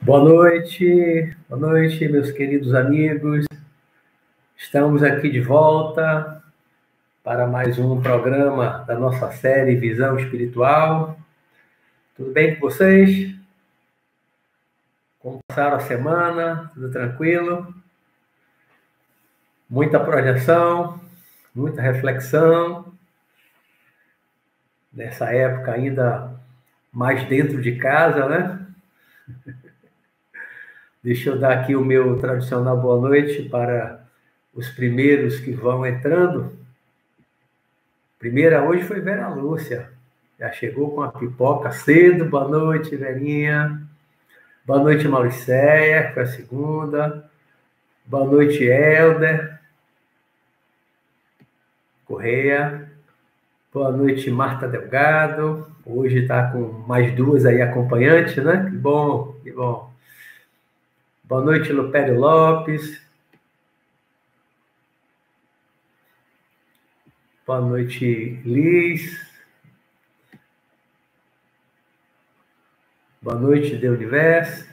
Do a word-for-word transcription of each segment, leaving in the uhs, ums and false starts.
Boa noite, boa noite, meus queridos amigos. Estamos aqui de volta para mais um programa da nossa série Visão Espiritual. Tudo bem com vocês? Como passaram a semana? Tudo tranquilo? Muita projeção, muita reflexão. Nessa época ainda mais dentro de casa, né? Deixa eu dar aqui o meu tradicional boa noite para os primeiros que vão entrando. Primeira hoje foi Vera Lúcia. Já chegou com a pipoca cedo. Boa noite, Verinha. Boa noite, Mauricéia, que foi a segunda. Boa noite, Helder Correia. Boa noite, Marta Delgado. Hoje está com mais duas aí acompanhantes, né? Que bom, que bom. Boa noite, Lupério Lopes. Boa noite, Liz. Boa noite, De Universo.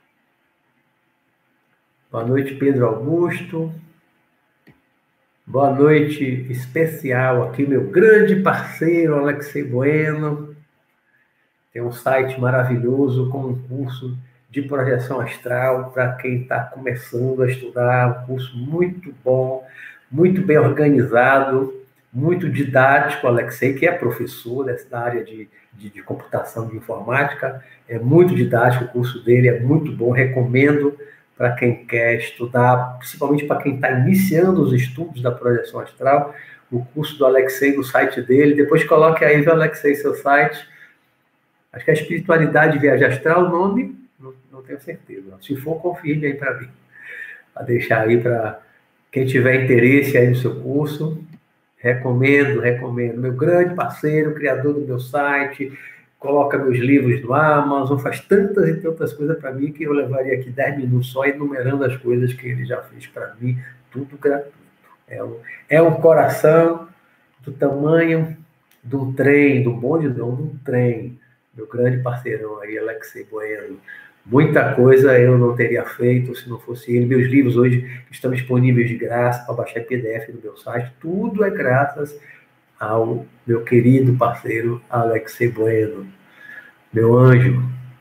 Boa noite, Pedro Augusto. Boa noite especial aqui, meu grande parceiro, Alexei Bueno. Tem um site maravilhoso com um curso de projeção astral para quem está começando a estudar. Um curso muito bom, muito bem organizado, muito didático. Alexei, que é professor dessa área de, de, de computação, de informática, é muito didático. O curso dele é muito bom, recomendo para quem quer estudar, principalmente para quem está iniciando os estudos da projeção astral, o curso do Alexei no site dele. Depois coloque aí, viu, Alexei, seu site. Acho que é Espiritualidade Viagem Astral, o nome, não, não tenho certeza. Se for, confirme aí para mim. Para deixar aí para quem tiver interesse aí no seu curso. Recomendo, recomendo. Meu grande parceiro, criador do meu site, coloca meus livros no Amazon, faz tantas e tantas coisas para mim que eu levaria aqui dez minutos só enumerando as coisas que ele já fez para mim, tudo gratuito. É um, é um coração do tamanho de um trem, do bonde não, de um trem. Meu grande parceirão aí, Alexei Bueno. Muita coisa eu não teria feito se não fosse ele. Meus livros hoje estão disponíveis de graça para baixar em P D F no meu site. Tudo é graças ao meu querido parceiro Alexei Bueno, meu anjo.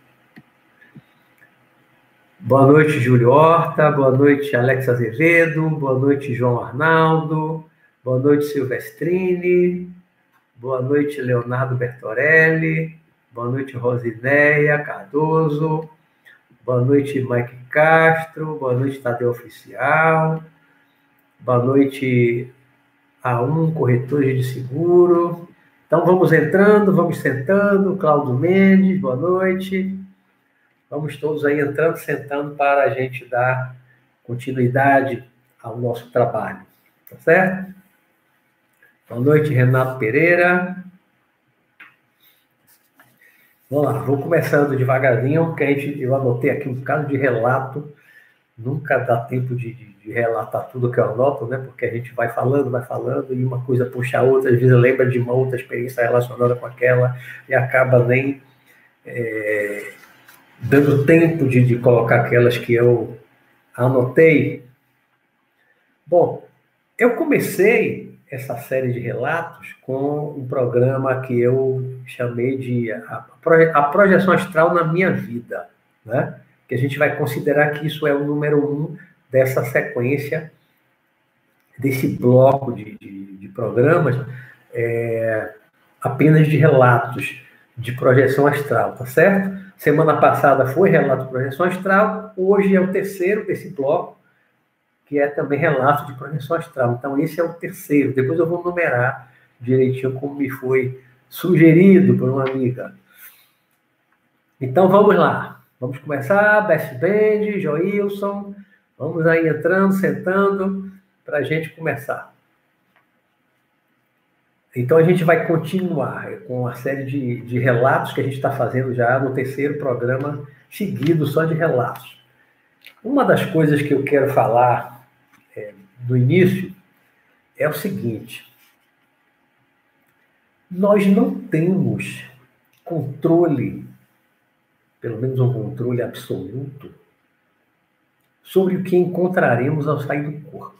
Boa noite, Júlio Horta. Boa noite, Alex Azevedo. Boa noite, João Arnaldo. Boa noite, Silvestrini. Boa noite, Leonardo Bertorelli. Boa noite, Rosineia Cardoso. Boa noite, Mike Castro. Boa noite, Tadeu Oficial. Boa noite, A um Corretores de Seguro. Então, vamos entrando, vamos sentando. Cláudio Mendes, boa noite. Vamos todos aí entrando, sentando para a gente dar continuidade ao nosso trabalho. Tá certo? Boa noite, Renato Pereira. Vamos lá, vou começando devagarzinho, porque a gente, eu anotei aqui um bocado de relato. Nunca dá tempo de, de, de relatar tudo que eu anoto, né? Porque a gente vai falando, vai falando, e uma coisa puxa a outra, às vezes lembra de uma outra experiência relacionada com aquela, e acaba nem é, dando tempo de, de colocar aquelas que eu anotei. Bom, eu comecei essa série de relatos com um programa que eu chamei de a, a projeção astral na minha vida, né? Que a gente vai considerar que isso é o número um dessa sequência, desse bloco de, de, de programas, é, apenas de relatos de projeção astral, tá certo? Semana passada foi relato de projeção astral, hoje é o terceiro desse bloco, que é também relato de projeção astral. Então, esse é o terceiro. Depois eu vou numerar direitinho como me foi sugerido por uma amiga. Então, vamos lá. Vamos começar. Best Band, Joilson. Vamos aí entrando, sentando, para a gente começar. Então, a gente vai continuar com a série de, de relatos que a gente está fazendo já no terceiro programa seguido, só de relatos. Uma das coisas que eu quero falar É, do início, é o seguinte: nós não temos controle pelo menos um controle absoluto, sobre o que encontraremos ao sair do corpo.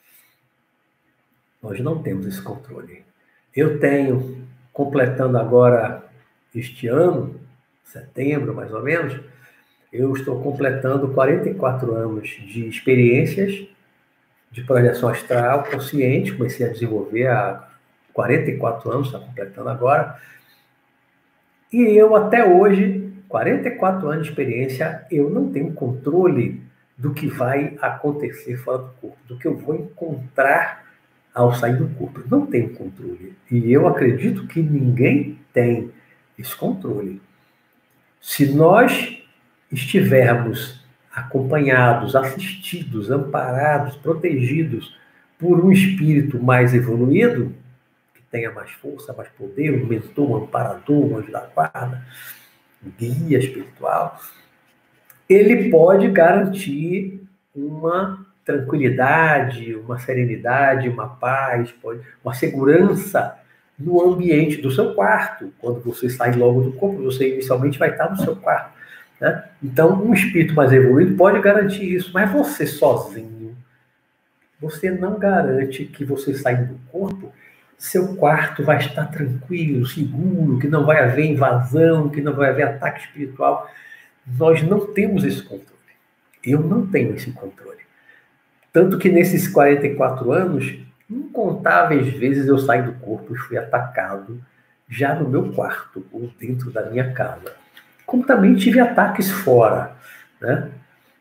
Nós não temos esse controle. Eu tenho, completando agora este ano, setembro mais ou menos, eu estou completando quarenta e quatro anos de experiências de projeção astral consciente, comecei a desenvolver há quarenta e quatro anos, está completando agora, e eu até hoje, quarenta e quatro anos de experiência, eu não tenho controle do que vai acontecer fora do corpo, do que eu vou encontrar ao sair do corpo. Eu não tenho controle. E eu acredito que ninguém tem esse controle. Se nós estivermos acompanhados, assistidos, amparados, protegidos por um espírito mais evoluído, que tenha mais força, mais poder, um mentor, um amparador, um anjo da guarda, um guia espiritual, ele pode garantir uma tranquilidade, uma serenidade, uma paz, pode, uma segurança no ambiente do seu quarto. Quando você sai logo do corpo, você inicialmente vai estar no seu quarto, né? Então, um espírito mais evoluído pode garantir isso, mas você sozinho, você não garante que você saindo do corpo, seu quarto vai estar tranquilo, seguro, que não vai haver invasão, que não vai haver ataque espiritual. Nós não temos esse controle. Eu não tenho esse controle. Tanto que nesses quarenta e quatro anos, incontáveis vezes eu saí do corpo e fui atacado já no meu quarto ou dentro da minha casa. Como também tive ataques fora, né?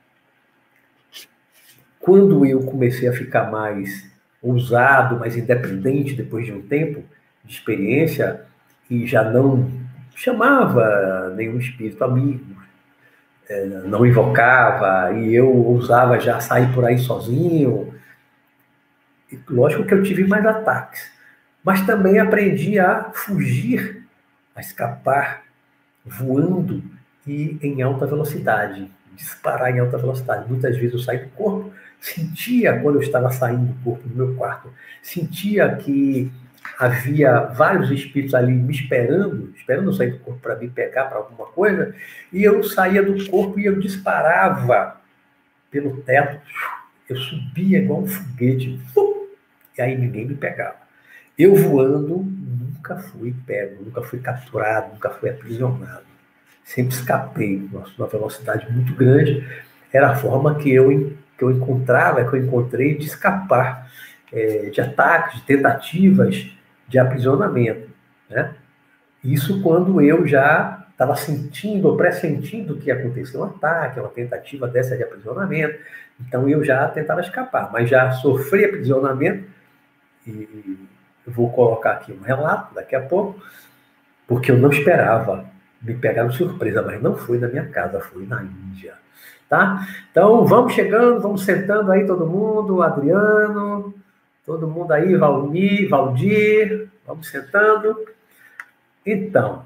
Quando eu comecei a ficar mais ousado, mais independente depois de um tempo de experiência e já não chamava nenhum espírito amigo, não invocava, e eu ousava já sair por aí sozinho. E lógico que eu tive mais ataques, mas também aprendi a fugir, a escapar, voando e em alta velocidade, disparar em alta velocidade. Muitas vezes eu saí do corpo, sentia quando eu estava saindo do corpo do meu quarto, sentia que havia vários espíritos ali me esperando, esperando eu sair do corpo para me pegar para alguma coisa, e eu saía do corpo e eu disparava pelo teto, eu subia igual um foguete, e aí ninguém me pegava. Eu voando, nunca fui pego, nunca fui capturado, nunca fui aprisionado. Sempre escapei, numa velocidade muito grande. Era a forma que eu, que eu encontrava, que eu encontrei de escapar é, de ataques, de tentativas de aprisionamento, né? Isso quando eu já estava sentindo, ou pressentindo que ia acontecer um ataque, uma tentativa dessa de aprisionamento. Então eu já tentava escapar, mas já sofri aprisionamento, e eu vou colocar aqui um relato daqui a pouco, porque eu não esperava me pegar de surpresa, mas não foi na minha casa, foi na Índia, tá? Então vamos chegando, vamos sentando aí todo mundo, Adriano, todo mundo aí, Valmir, Valdir, vamos sentando. Então,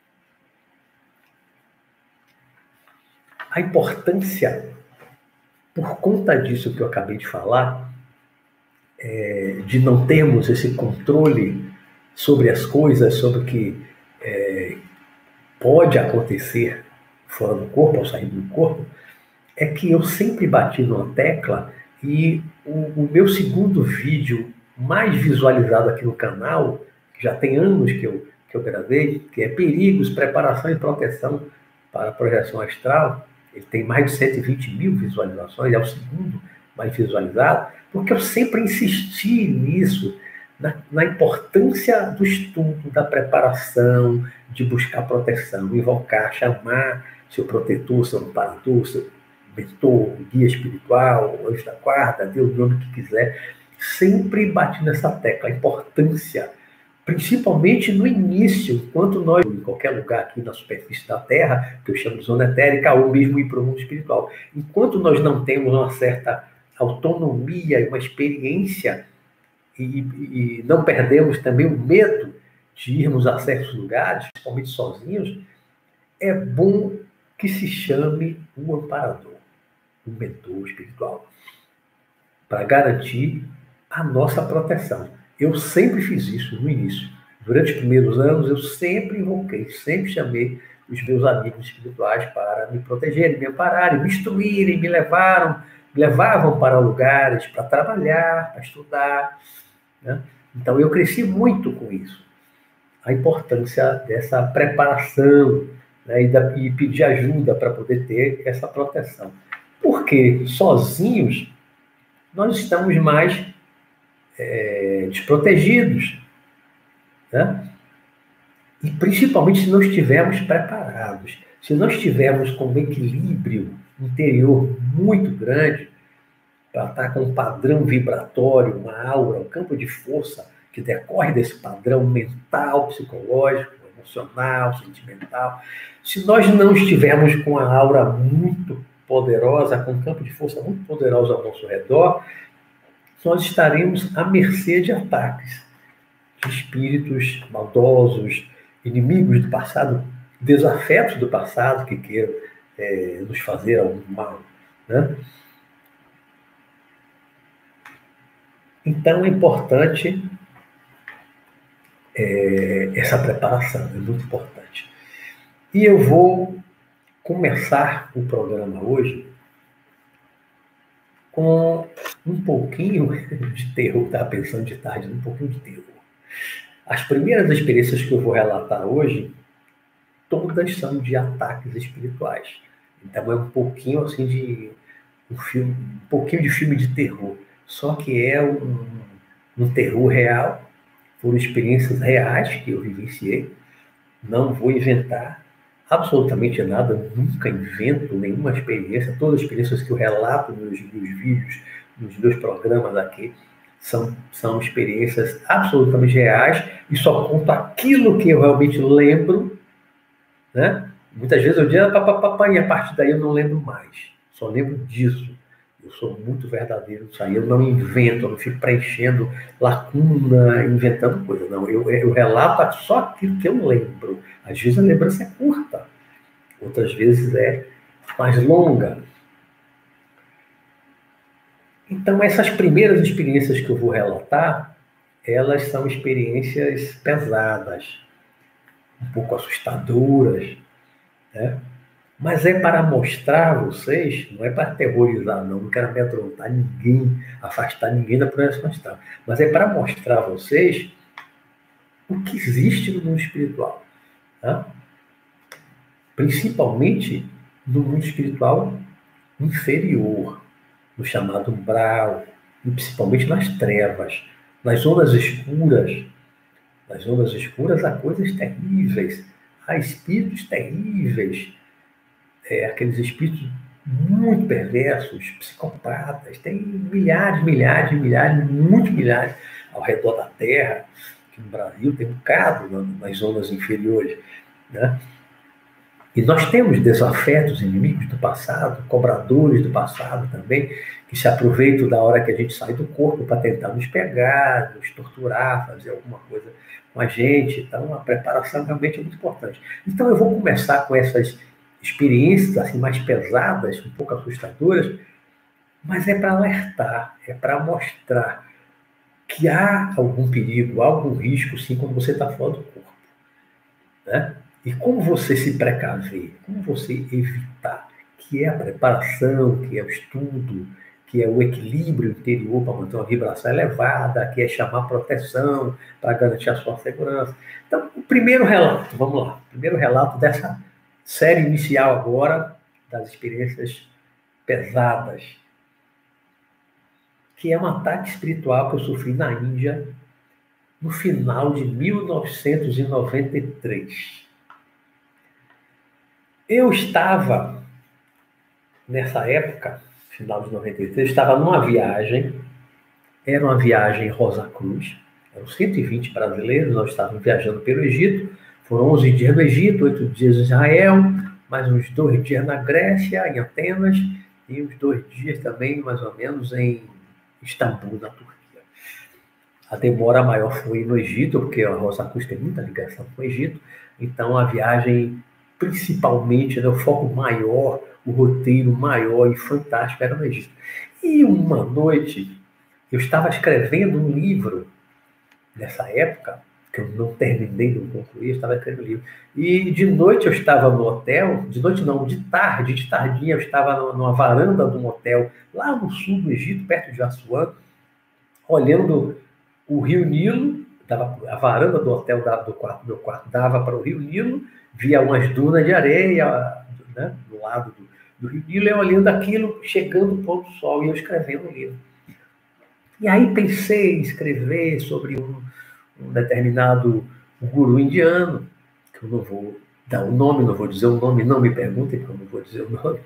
a importância, por conta disso que eu acabei de falar, é, de não termos esse controle sobre as coisas, sobre o que é, pode acontecer fora do corpo, ao sair do corpo, é que eu sempre bati numa tecla, e o, o meu segundo vídeo mais visualizado aqui no canal, que já tem anos que eu, que eu gravei, que é Perigos, Preparação e Proteção para a Projeção Astral, ele tem mais de cento e vinte mil visualizações, é o segundo mais visualizado, porque eu sempre insisti nisso, na, na importância do estudo, da preparação, de buscar proteção, invocar, chamar seu protetor, seu amparador, seu mentor, guia espiritual, anjo da guarda, dê o nome que quiser. Sempre bati nessa tecla, a importância, principalmente no início, enquanto nós, em qualquer lugar aqui na superfície da Terra, que eu chamo de zona etérica, ou mesmo ir para o mundo espiritual, enquanto nós não temos uma certa autonomia e uma experiência, e, e não perdemos também o medo de irmos a certos lugares, principalmente sozinhos, é bom que se chame um amparador, um mentor espiritual, para garantir a nossa proteção. Eu sempre fiz isso no início, Durante os primeiros anos, eu sempre invoquei, sempre chamei os meus amigos espirituais para me protegerem, me ampararem, me instruírem, me levaram, me levavam para lugares para trabalhar, para estudar, né? Então, eu cresci muito com isso. A importância dessa preparação, né, e, da, e pedir ajuda para poder ter essa proteção. Porque sozinhos nós estamos mais é, desprotegidos, né? E principalmente se não estivermos preparados, se não estivermos com um equilíbrio interior muito grande, para estar com um padrão vibratório, uma aura, um campo de força que decorre desse padrão mental, psicológico, emocional, sentimental. Se nós não estivermos com a aura muito poderosa, com um campo de força muito poderoso ao nosso redor, nós estaremos à mercê de ataques de espíritos maldosos, inimigos do passado, desafetos do passado que queiram é, nos fazer algum mal, né? Então é importante é, essa preparação, é muito importante. E eu vou começar o programa hoje com um pouquinho de terror, estava pensando de tarde, um pouquinho de terror. As primeiras experiências que eu vou relatar hoje, todas são de ataques espirituais. Então é um pouquinho assim de um filme, um pouquinho de filme de terror. Só que é um, um terror real, foram experiências reais que eu vivenciei. Não vou inventar absolutamente nada, eu nunca invento nenhuma experiência. Todas as experiências que eu relato nos meus vídeos, nos meus programas aqui, são, são experiências absolutamente reais e só conto aquilo que eu realmente lembro, né? Muitas vezes eu digo, ah, papapá, e a partir daí eu não lembro mais, só lembro disso. Eu sou muito verdadeiro nisso aí, eu não invento, eu não fico preenchendo lacuna, inventando coisa, não. Eu, eu relato só aquilo que eu lembro. Às vezes a lembrança é curta, outras vezes é mais longa. Então, essas primeiras experiências que eu vou relatar, elas são experiências pesadas, um pouco assustadoras, né? Mas é para mostrar a vocês, não é para aterrorizar, não, não quero amedrontar ninguém, afastar ninguém da projeção astral, mas é para mostrar a vocês o que existe no mundo espiritual, tá? Principalmente no mundo espiritual inferior, no chamado umbral, e principalmente nas trevas, nas zonas escuras. Nas zonas escuras há coisas terríveis, há espíritos terríveis, é, aqueles espíritos muito perversos, psicopatas, tem milhares, milhares, milhares, muitos milhares ao redor da Terra, que no Brasil tem um bocado nas zonas inferiores, né? E nós temos desafetos, inimigos do passado, cobradores do passado também, que se aproveitam da hora que a gente sai do corpo para tentar nos pegar, nos torturar, fazer alguma coisa com a gente. Então, a preparação realmente é muito importante. Então, eu vou começar com essas experiências assim, mais pesadas, um pouco assustadoras, mas é para alertar, é para mostrar que há algum perigo, há algum risco, sim, quando você está fora do corpo, né? E como você se precaver, como você evitar, que é a preparação, que é o estudo, que é o equilíbrio interior para manter uma vibração elevada, que é chamar proteção para garantir a sua segurança. Então, o primeiro relato, vamos lá, o primeiro relato dessa série inicial agora, das experiências pesadas, que é um ataque espiritual que eu sofri na Índia no final de mil novecentos e noventa e três. Eu estava, nessa época, final de noventa e três, estava numa viagem, era uma viagem em Rosa Cruz, eram cento e vinte brasileiros, nós estávamos viajando pelo Egito, foram onze dias no Egito, oito dias em Israel, mais uns dois dias na Grécia, em Atenas, e uns dois dias também, mais ou menos, em Istambul, na Turquia. A demora maior foi no Egito, porque a Rosa Cruz tem muita ligação com o Egito, então a viagem, principalmente, né, o foco maior, o roteiro maior e fantástico era no Egito. E uma noite, eu estava escrevendo um livro, nessa época, que eu não terminei, não concluí, eu estava escrevendo livro. E de noite eu estava no hotel, de noite não, de tarde, de tardinha eu estava numa varanda de um hotel lá no sul do Egito, perto de Assuã, olhando o rio Nilo, dava, a varanda do hotel da, do quarto, meu quarto dava para o rio Nilo, via umas dunas de areia, né, do lado do, do rio Nilo, eu olhando aquilo, chegando o pôr do sol, e eu escrevendo o livro. E aí pensei em escrever sobre um, um determinado guru indiano, que eu não vou dar o nome, não vou dizer o nome, não me perguntem, porque eu não vou dizer o nome.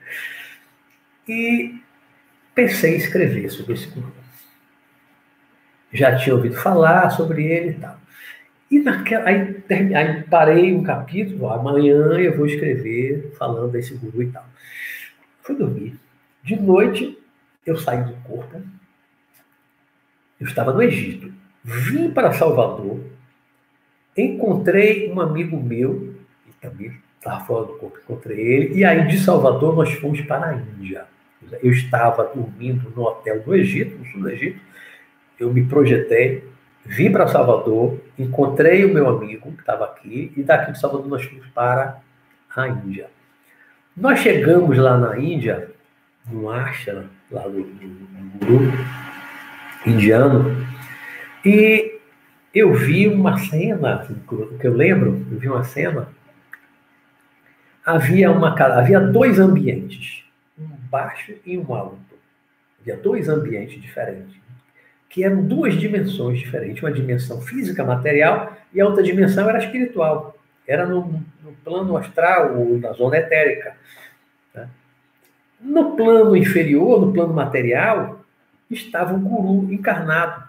E pensei em escrever sobre esse guru. Já tinha ouvido falar sobre ele e tal. E naquela, aí, aí parei um capítulo, amanhã eu vou escrever falando desse guru e tal. Fui dormir. De noite, eu saí do corpo. Eu estava no Egito. Vim para Salvador. Encontrei um amigo meu, que também estava fora do corpo, encontrei ele. E aí, de Salvador, nós fomos para a Índia. Eu estava dormindo no hotel do Egito, no sul do Egito. Eu me projetei, vim para Salvador, encontrei o meu amigo, que estava aqui, e daqui de Salvador nós fomos para a Índia. Nós chegamos lá na Índia, no ashram, lá do, do guru indiano, e eu vi uma cena, que eu lembro, eu vi uma cena, havia, uma, havia dois ambientes, um baixo e um alto. Havia dois ambientes diferentes, que eram duas dimensões diferentes, uma dimensão física, material, e a outra dimensão era espiritual. Era no, no plano astral, ou na zona etérica. Né? No plano inferior, no plano material, estava um guru encarnado.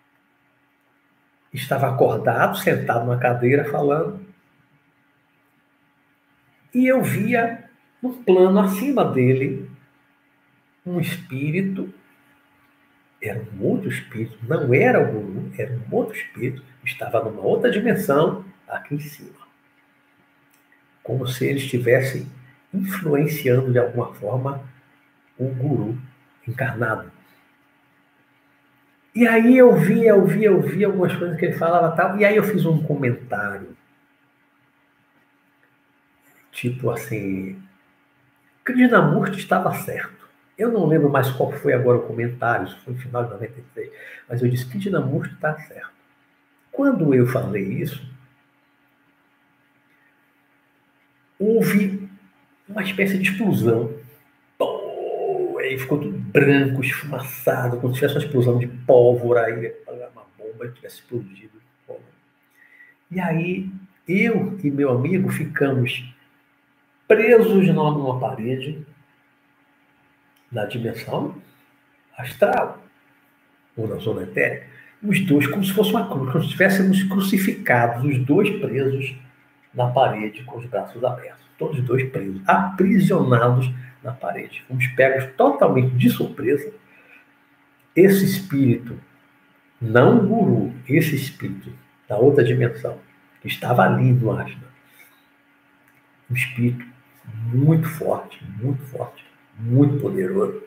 Estava acordado, sentado numa cadeira, falando. E eu via, no plano acima dele, um espírito. Era um outro espírito, não era o guru, era um outro espírito, estava numa outra dimensão, aqui em cima. Como se ele estivesse influenciando de alguma forma o guru encarnado. E aí eu via, eu via, eu via algumas coisas que ele falava tal, e aí eu fiz um comentário. Tipo assim, Krishnamurti estava certo. Eu não lembro mais qual foi agora o comentário, isso foi no final de noventa e três, mas eu disse que Krishnamurti está certo. Quando eu falei isso, houve uma espécie de explosão. Pô, aí ficou tudo branco, esfumaçado, como se tivesse uma explosão de pólvora, aí uma bomba tivesse explodido. E aí, eu e meu amigo ficamos presos numa parede, na dimensão astral, ou na zona etérica, os dois como se fosse uma cruz, como se estivéssemos crucificados, os dois presos na parede com os braços abertos, todos os dois presos, aprisionados na parede. Fomos pegos totalmente de surpresa. Esse espírito, não o guru, esse espírito da outra dimensão, que estava ali no ashram, um espírito muito forte, muito forte, muito poderoso.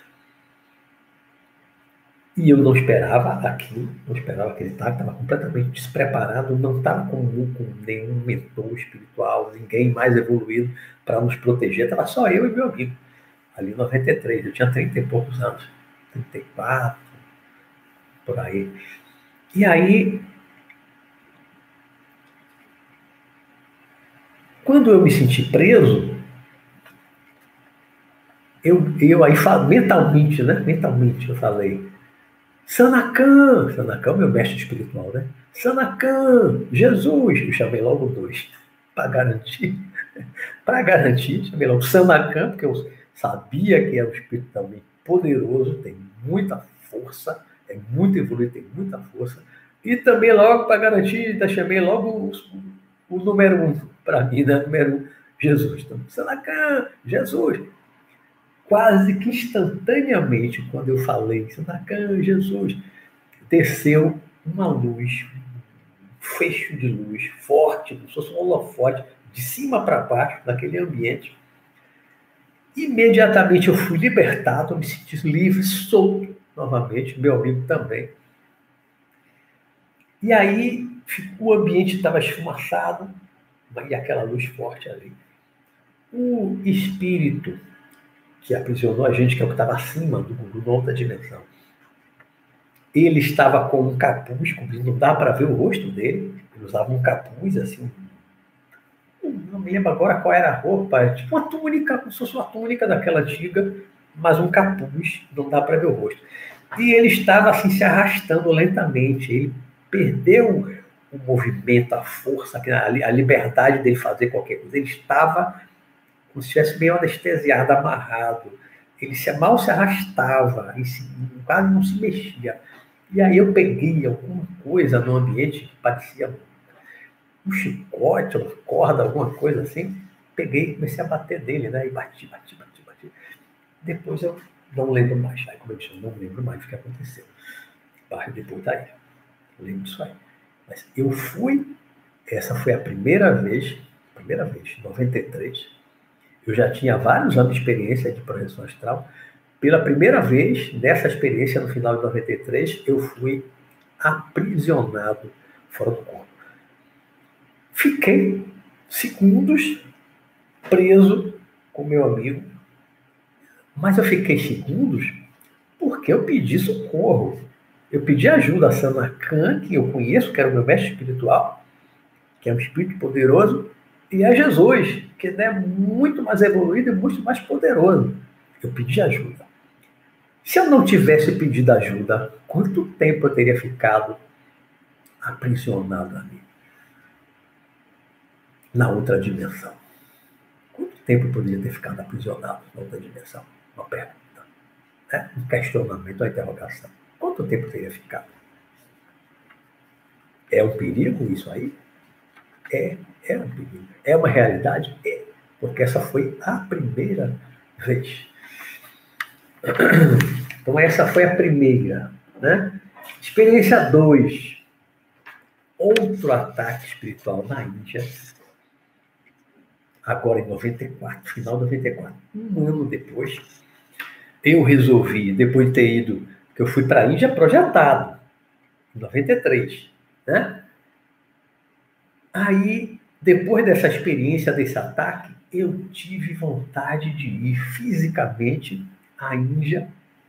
E eu não esperava aquilo, não esperava acreditar, estava completamente despreparado, não estava com, com nenhum mentor espiritual, ninguém mais evoluído para nos proteger, estava só eu e meu amigo, ali em noventa e três, eu tinha trinta e poucos anos, trinta e quatro, por aí. E aí, quando eu me senti preso, eu, eu aí mentalmente, né, mentalmente eu falei, Sanacan, Sanacan é meu mestre espiritual, né? Sanacan, Jesus, eu chamei logo dois, para garantir, para garantir, chamei logo Sanacan, porque eu sabia que era um espírito também poderoso, tem muita força, é muito evoluído, tem muita força, e também logo, para garantir, chamei logo o, o número um, para mim, né? Número um, Jesus. Então, Sanacan, Jesus. Quase que instantaneamente, quando eu falei, Sanacan, Jesus, desceu uma luz, um fecho de luz forte, como se fosse um holofote, de cima para baixo, naquele ambiente. Imediatamente eu fui libertado, eu me senti livre, solto novamente, meu amigo também. E aí o ambiente estava esfumaçado, e aquela luz forte ali. O espírito que aprisionou a gente, que é o que estava acima do mundo, na outra dimensão, ele estava com um capuz, cobrindo, não dá para ver o rosto dele, ele usava um capuz, assim, não me lembro agora qual era a roupa, tipo uma túnica, como se fosse uma túnica daquela antiga, mas um capuz, não dá para ver o rosto. E ele estava assim se arrastando lentamente, ele perdeu o movimento, a força, a liberdade dele fazer qualquer coisa. Ele estava como se estivesse meio anestesiado, amarrado. Ele se, mal se arrastava, e se, quase não se mexia. E aí eu peguei alguma coisa no ambiente que parecia um chicote, uma corda, alguma coisa assim. Peguei e comecei a bater dele, né? E bati, bati, bati, bati. Depois eu não lembro mais. Aí, como eu disse, eu não lembro mais o que aconteceu. Depois daí. Eu lembro disso aí. Mas eu fui, essa foi a primeira vez, primeira vez, em noventa e três. Eu já tinha vários anos de experiência de projeção astral. Pela primeira vez, nessa experiência, no final de noventa e três, eu fui aprisionado fora do corpo. Fiquei segundos preso com meu amigo, mas eu fiquei segundos porque eu pedi socorro. Eu pedi ajuda a Sanacan, que eu conheço, que era o meu mestre espiritual, que é um espírito poderoso, e a Jesus, que é muito mais evoluído e muito mais poderoso. Eu pedi ajuda. Se eu não tivesse pedido ajuda, quanto tempo eu teria ficado aprisionado ali? Na outra dimensão. Quanto tempo eu poderia ter ficado aprisionado na outra dimensão? Uma pergunta. Né? Um questionamento, uma interrogação. Quanto tempo eu teria ficado? É um perigo isso aí? É, é um perigo. É uma realidade? É. Porque essa foi a primeira vez. Então essa foi a primeira. Né? Experiência dois. Outro ataque espiritual na Índia. Agora em noventa e quatro, final de noventa e quatro. Um ano depois, eu resolvi, depois de ter ido, que eu fui para a Índia projetado, em noventa e três, né? Aí, depois dessa experiência, desse ataque, eu tive vontade de ir fisicamente à Índia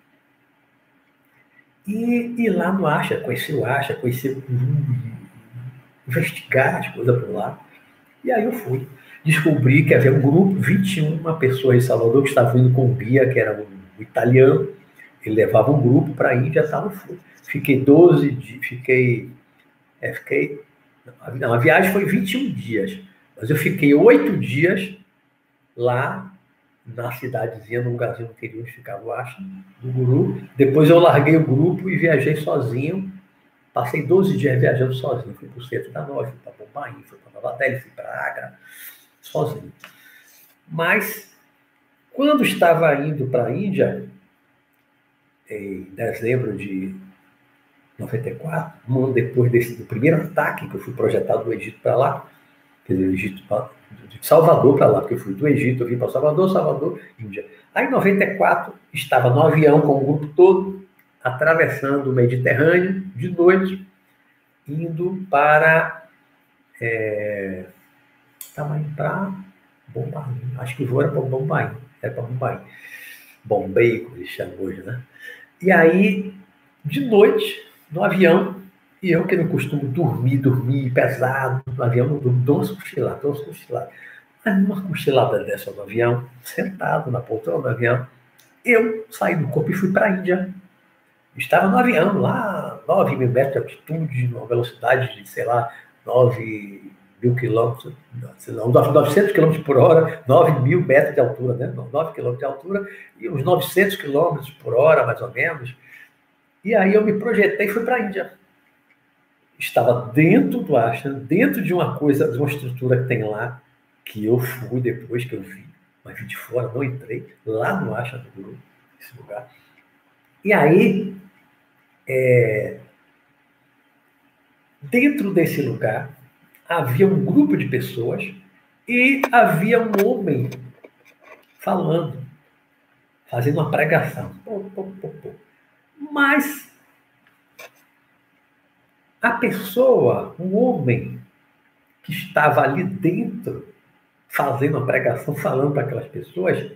e ir lá no Asha, conhecer o Asha, conhecer o Guru, investigar as coisas por lá. E aí eu fui. Descobri que havia um grupo, vinte e uma pessoas em Salvador, que estavam indo com um guia, que era um italiano. Ele levava um grupo para a Índia, tal, eu fui. Fiquei doze dias, fiquei... É, fiquei... Não, a viagem foi vinte e um dias, mas eu fiquei oito dias lá na cidadezinha, num lugarzinho no interior onde ficava o Asha, do Guru. Depois eu larguei o grupo e viajei sozinho. Passei doze dias viajando sozinho. Fui para o centro da Norte, fui para Bombaim, fui para Nova Delhi, fui para Agra, sozinho. Mas, quando estava indo para a Índia, em dezembro de noventa e quatro, um ano depois desse, do primeiro ataque que eu fui projetado do Egito para lá, quer dizer, do Egito pra, de Salvador para lá, porque eu fui do Egito, eu vim para Salvador, Salvador, Índia. Aí, em noventa e quatro, estava no avião com o grupo todo, atravessando o Mediterrâneo, de noite, indo para... É, estava indo para Bombaim, acho que o voo era para Bombaim, era para Bombaim. Bombay, como eles chamam hoje, né? E aí, de noite, no avião, e eu que não costumo dormir, dormir pesado no avião, não durmo, dou umas cochiladas, dou umas cochiladas. Mas numa cochilada dessa no avião, sentado na poltrona do avião, eu saí do corpo e fui para a Índia. Estava no avião, lá, nove mil metros de altitude, numa velocidade de, sei lá, nove mil quilômetros, novecentos quilômetros por hora, nove mil metros de altura, né? nove quilômetros de altura, e uns novecentos quilômetros por hora, mais ou menos. E aí eu me projetei e fui para a Índia. Estava dentro do ashram, dentro de uma coisa, de uma estrutura que tem lá, que eu fui depois que eu vi, mas vi de fora, não entrei, lá no ashram do Guru, esse lugar. E aí, é, dentro desse lugar, havia um grupo de pessoas e havia um homem falando, fazendo uma pregação. Pô, pô, pô, pô. Mas a pessoa, o homem que estava ali dentro, fazendo a pregação, falando para aquelas pessoas,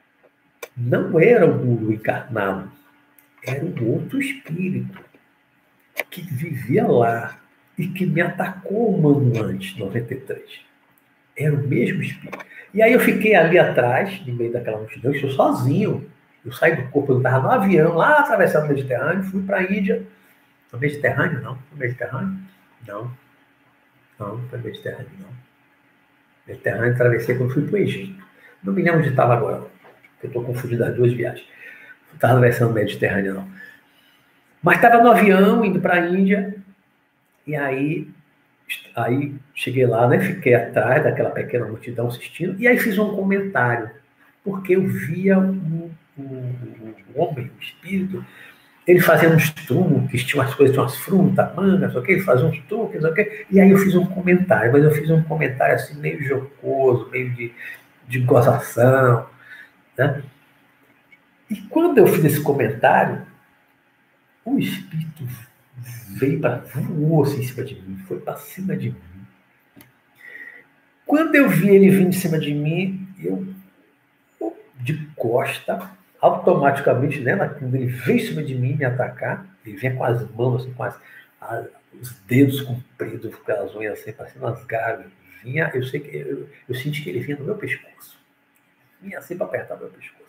não era o guru encarnado, era um outro espírito que vivia lá e que me atacou um ano antes, noventa e três. Era o mesmo espírito. E aí eu fiquei ali atrás, no meio daquela multidão, eu estou sozinho. Eu saí do corpo, eu estava no avião, lá atravessando o Mediterrâneo, fui para a Índia. No Mediterrâneo, não. No Mediterrâneo? Não. Não, não foi Mediterrâneo, não. Mediterrâneo atravessei quando fui para o Egito. Não me lembro onde estava agora, porque eu estou confundindo as duas viagens. Não estava atravessando o Mediterrâneo, não. Mas estava no avião, indo para a Índia, e aí, aí cheguei lá, né? Fiquei atrás daquela pequena multidão assistindo, e aí fiz um comentário, porque eu via um, um, um homem, um espírito, ele fazia uns truques, tinha umas coisas, tinha umas frutas, mangas, ok? Ele fazia uns truques, ok? E aí eu fiz um comentário, mas eu fiz um comentário assim, meio jocoso, meio de, de gozação, né? E quando eu fiz esse comentário, o espírito veio para, voou assim em cima de mim, foi para cima de mim. Quando eu vi ele vindo em cima de mim, eu, de costa, automaticamente, né, quando ele veio em cima de mim me atacar, ele vinha com as mãos, assim, com as, as, os dedos compridos, com as unhas assim, parecendo umas garras, vinha, eu sei que, eu, eu senti que ele vinha no meu pescoço, vinha assim para apertar meu pescoço.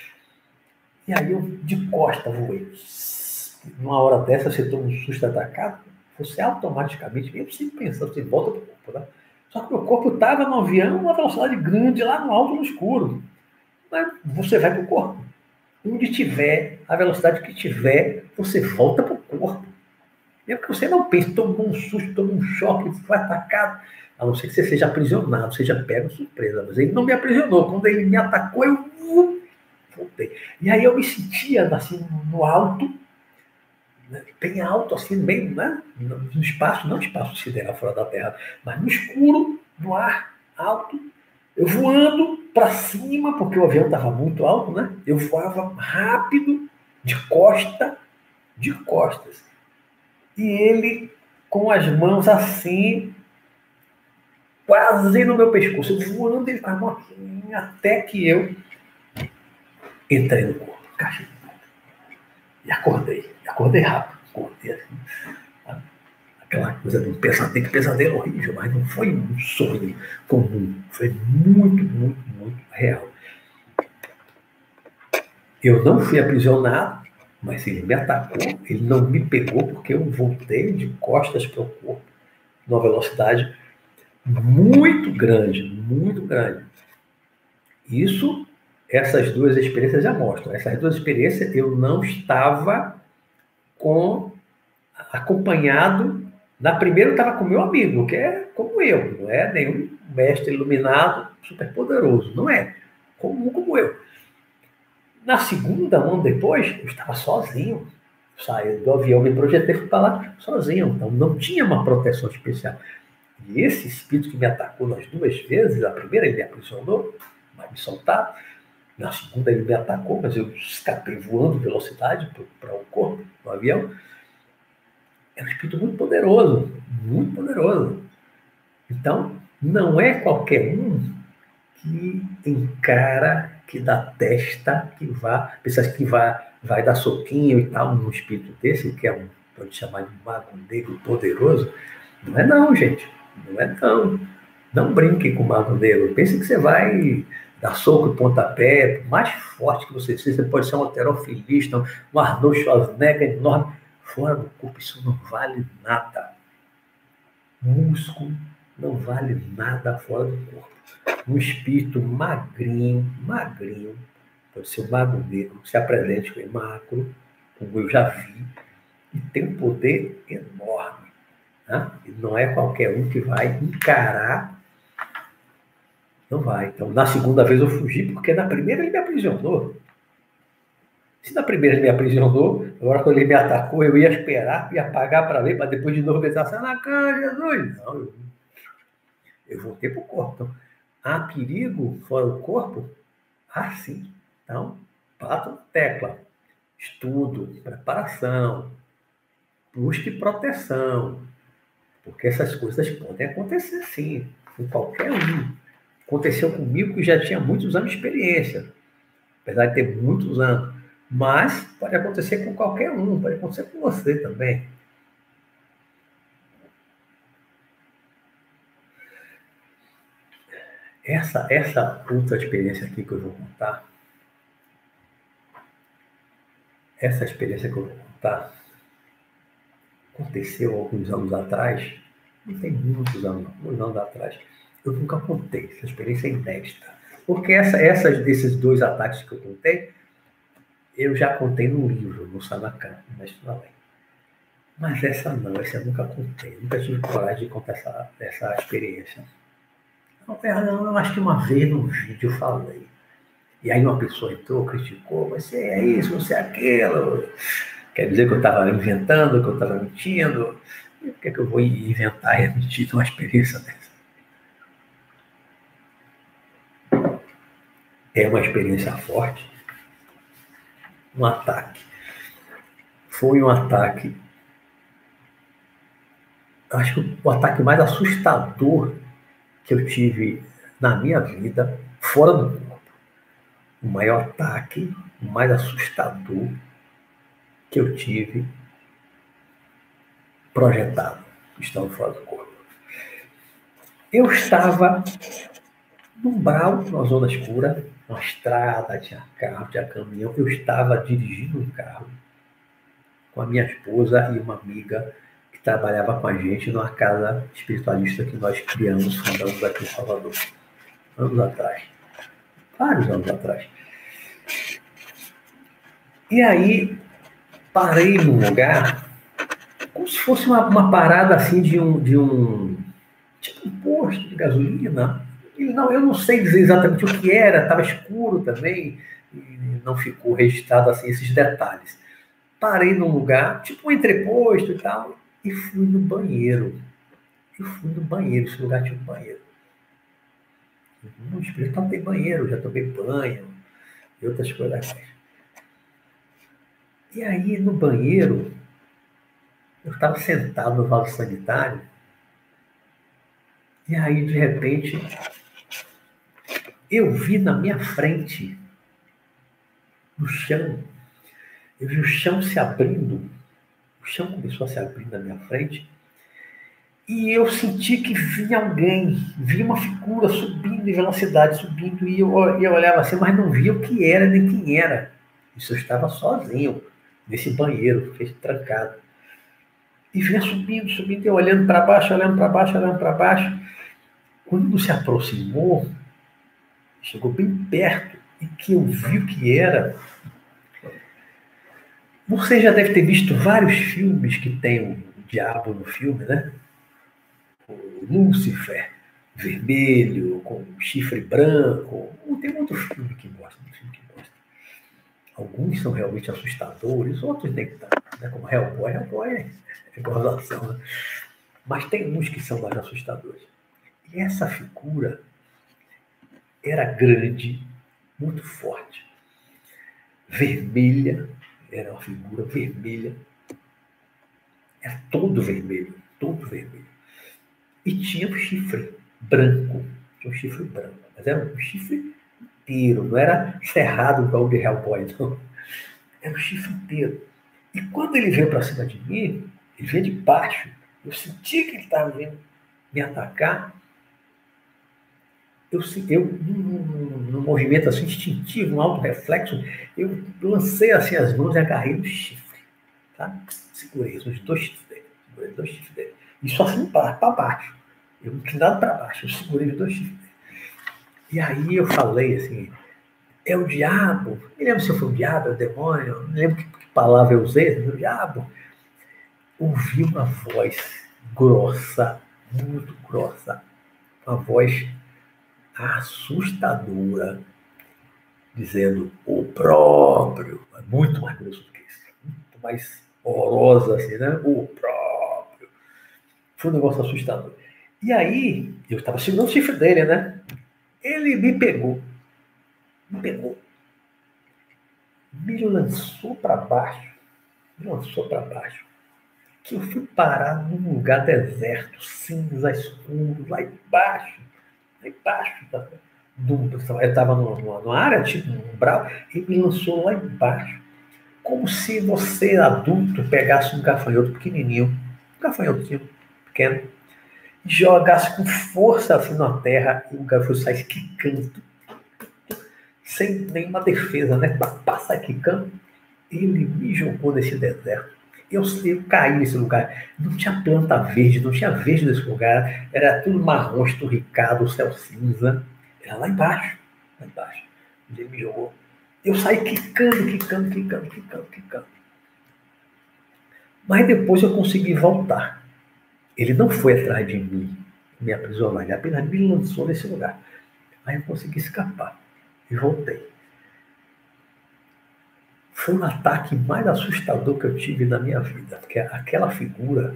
E aí eu, de costa, voei. Numa hora dessa, você toma um susto atacado, você automaticamente, mesmo sem pensar, você volta para o corpo, né? Só que o meu corpo estava no avião, uma velocidade grande, lá no alto, no escuro. Mas você vai para o corpo. Onde tiver, a velocidade que tiver, você volta para o corpo. Mesmo que você não pense, tomou um susto, tomou um choque, foi atacado. A não ser que você seja aprisionado, seja pego de surpresa. Mas ele não me aprisionou. Quando ele me atacou, eu uh, voltei. E aí eu me sentia assim, no alto, né, bem alto, assim, bem, né, no espaço, não espaço sideral fora da Terra, mas no escuro, no ar, alto, eu voando para cima, porque o avião estava muito alto, né? Eu voava rápido, de costa, de costas. E ele, com as mãos assim, quase no meu pescoço, eu voando ele com a mão assim, até que eu entrei no corpo, caixa de boca. E acordei, acordei rápido, acordei assim, aquela coisa de um pesadelo, pesadelo horrível, mas não foi um sonho comum, foi muito, muito, muito real. Eu não fui aprisionado, mas ele me atacou, ele não me pegou porque eu voltei de costas para o corpo, numa velocidade muito grande, muito grande. Isso, essas duas experiências já mostram. Essas duas experiências eu não estava com acompanhado. Na primeira eu estava com meu amigo, que é como eu, não é nenhum mestre iluminado super poderoso, não é, comum como eu. Na segunda, um ano depois, eu estava sozinho. Saí do avião, me projetei, fui para lá sozinho. Então não tinha uma proteção especial. E esse espírito que me atacou nas duas vezes, a primeira ele me aprisionou, mas me soltaram. Na segunda ele me atacou, mas eu escapei voando velocidade para o corpo do avião. É um espírito muito poderoso, muito poderoso. Então, não é qualquer um que encara, que dá testa, que vá, pensa que vai, vai dar soquinho e tal, num espírito desse, que é um, pode chamar de mago negro poderoso. Não é não, gente. Não é não. Não brinque com o mago negro. Pense que você vai dar soco e pontapé, por mais forte que você seja, você pode ser um halterofilista, um Arnold Schwarzenegger enorme. Fora do corpo, isso não vale nada. Músculo não vale nada fora do corpo. Um espírito magrinho, magrinho, pode ser um mago negro, se apresente com magro, como eu já vi, e tem um poder enorme. Né? E não é qualquer um que vai encarar, não vai. Então, na segunda vez eu fugi, porque na primeira ele me aprisionou. Se na primeira ele me aprisionou, agora quando ele me atacou, eu ia esperar, ia pagar para ver, para depois de novo pensar assim, na cama, Jesus. Não, eu, eu voltei para o corpo. Então, há perigo fora do corpo? Ah, sim. Então, bato na tecla. Estudo, preparação, busque proteção. Porque essas coisas podem acontecer, sim, com qualquer um. Aconteceu comigo que já tinha muitos anos de experiência, apesar de ter muitos anos. Mas pode acontecer com qualquer um, pode acontecer com você também. Essa, essa outra experiência aqui que eu vou contar, essa experiência que eu vou contar, aconteceu alguns anos atrás, não tem muitos anos, alguns anos atrás. Eu nunca contei, essa experiência é inédita. Porque essa, essas, desses dois ataques que eu contei, eu já contei no livro, no Sanacan, no Mestre da Lei. Mas essa não, essa eu nunca contei, nunca tive coragem de contar essa, essa experiência. Não, eu acho que uma vez num vídeo eu falei. E aí uma pessoa entrou, criticou, você é isso, você é aquilo. Quer dizer que eu estava inventando, que eu estava mentindo. E por que, é que eu vou inventar e mentir uma experiência dessa? É uma experiência forte. Um ataque. Foi um ataque. Acho que o ataque mais assustador que eu tive na minha vida, fora do corpo. O maior ataque, o mais assustador que eu tive projetado, estando fora do corpo. Eu estava num brau, numa zona escura, uma estrada, tinha carro, tinha caminhão. Eu estava dirigindo um carro com a minha esposa e uma amiga que trabalhava com a gente numa casa espiritualista que nós criamos, fundamos aqui em Salvador, anos atrás, vários anos atrás. E aí, parei num lugar, como se fosse uma, uma parada assim de um, de um, tipo um posto de gasolina. E não, eu não sei dizer exatamente o que era, estava escuro também, e não ficou registrado assim esses detalhes. Parei num lugar, tipo um entreposto e tal, e fui no banheiro. Eu fui no banheiro, esse lugar tinha um banheiro. No espírito tem banheiro, já tomei banho e outras coisas mais. E aí, no banheiro, eu estava sentado no vaso sanitário, e aí, de repente, eu vi na minha frente, no chão, eu vi o chão se abrindo, o chão começou a se abrir na minha frente, e eu senti que vinha alguém, vinha uma figura subindo em velocidade, subindo, e eu, eu olhava assim, mas não via o que era nem quem era. Isso eu estava sozinho, nesse banheiro, fez trancado. E vinha subindo, subindo, eu olhando para baixo, olhando para baixo, olhando para baixo. Quando se aproximou, chegou bem perto, e que eu vi o que era. Você já deve ter visto vários filmes que tem o diabo no filme, né? O Lúcifer, vermelho, com chifre branco. Tem outro filme que mostra, um filme que mostra. Alguns são realmente assustadores, outros nem tanto, né? Como Hellboy. Hellboy é gozação, né? Mas tem uns que são mais assustadores. E essa figura era grande, muito forte, vermelha, era uma figura vermelha, era todo vermelho, todo vermelho. E tinha um chifre branco, tinha um chifre branco, mas era um chifre inteiro, não era cerrado igual o de Hellboy, não. Era um chifre inteiro. E quando ele veio para cima de mim, ele veio de baixo, eu senti que ele estava vindo me atacar. Eu, eu num movimento assim instintivo, um alto reflexo, eu lancei assim as mãos e agarrei no chifre, tá? Segurei os dois chifres dele, segurei os dois chifres dele. E só assim para baixo. Eu inclinado para baixo, eu segurei os dois chifres dele. E aí eu falei assim, é o diabo. Não lembro se foi o diabo, é o demônio, não lembro que, que palavra eu usei, é o diabo. Ouvi uma voz grossa, muito grossa, uma voz assustadora, dizendo o próprio, muito mais grosso do que isso, muito mais horrorosa assim, né? O próprio. Foi um negócio assustador. E aí, eu estava segurando o chifre dele, né? Ele me pegou, me pegou, me lançou para baixo, me lançou para baixo. que eu fui parar num lugar deserto, cinza, escuro, lá embaixo, lá embaixo. Da, do, eu estava numa, numa área, tipo um umbral, e me lançou lá embaixo. Como se você, adulto, pegasse um gafanhoto pequenininho, um gafanhotinho pequeno, e jogasse com força assim na terra, e o gafanhoto saísse quicando, sem nenhuma defesa, né? Passa quicando. Ele me jogou nesse deserto. Eu, eu caí nesse lugar. Não tinha planta verde, não tinha verde nesse lugar. Era tudo marrom, esturricado, céu cinza. Era lá embaixo, lá embaixo. Ele me jogou. Eu saí quicando, quicando, quicando, quicando, quicando. Mas depois eu consegui voltar. Ele não foi atrás de mim, me aprisionar. Ele apenas me lançou nesse lugar. Aí eu consegui escapar. E voltei. Foi o ataque mais assustador que eu tive na minha vida. Porque aquela figura...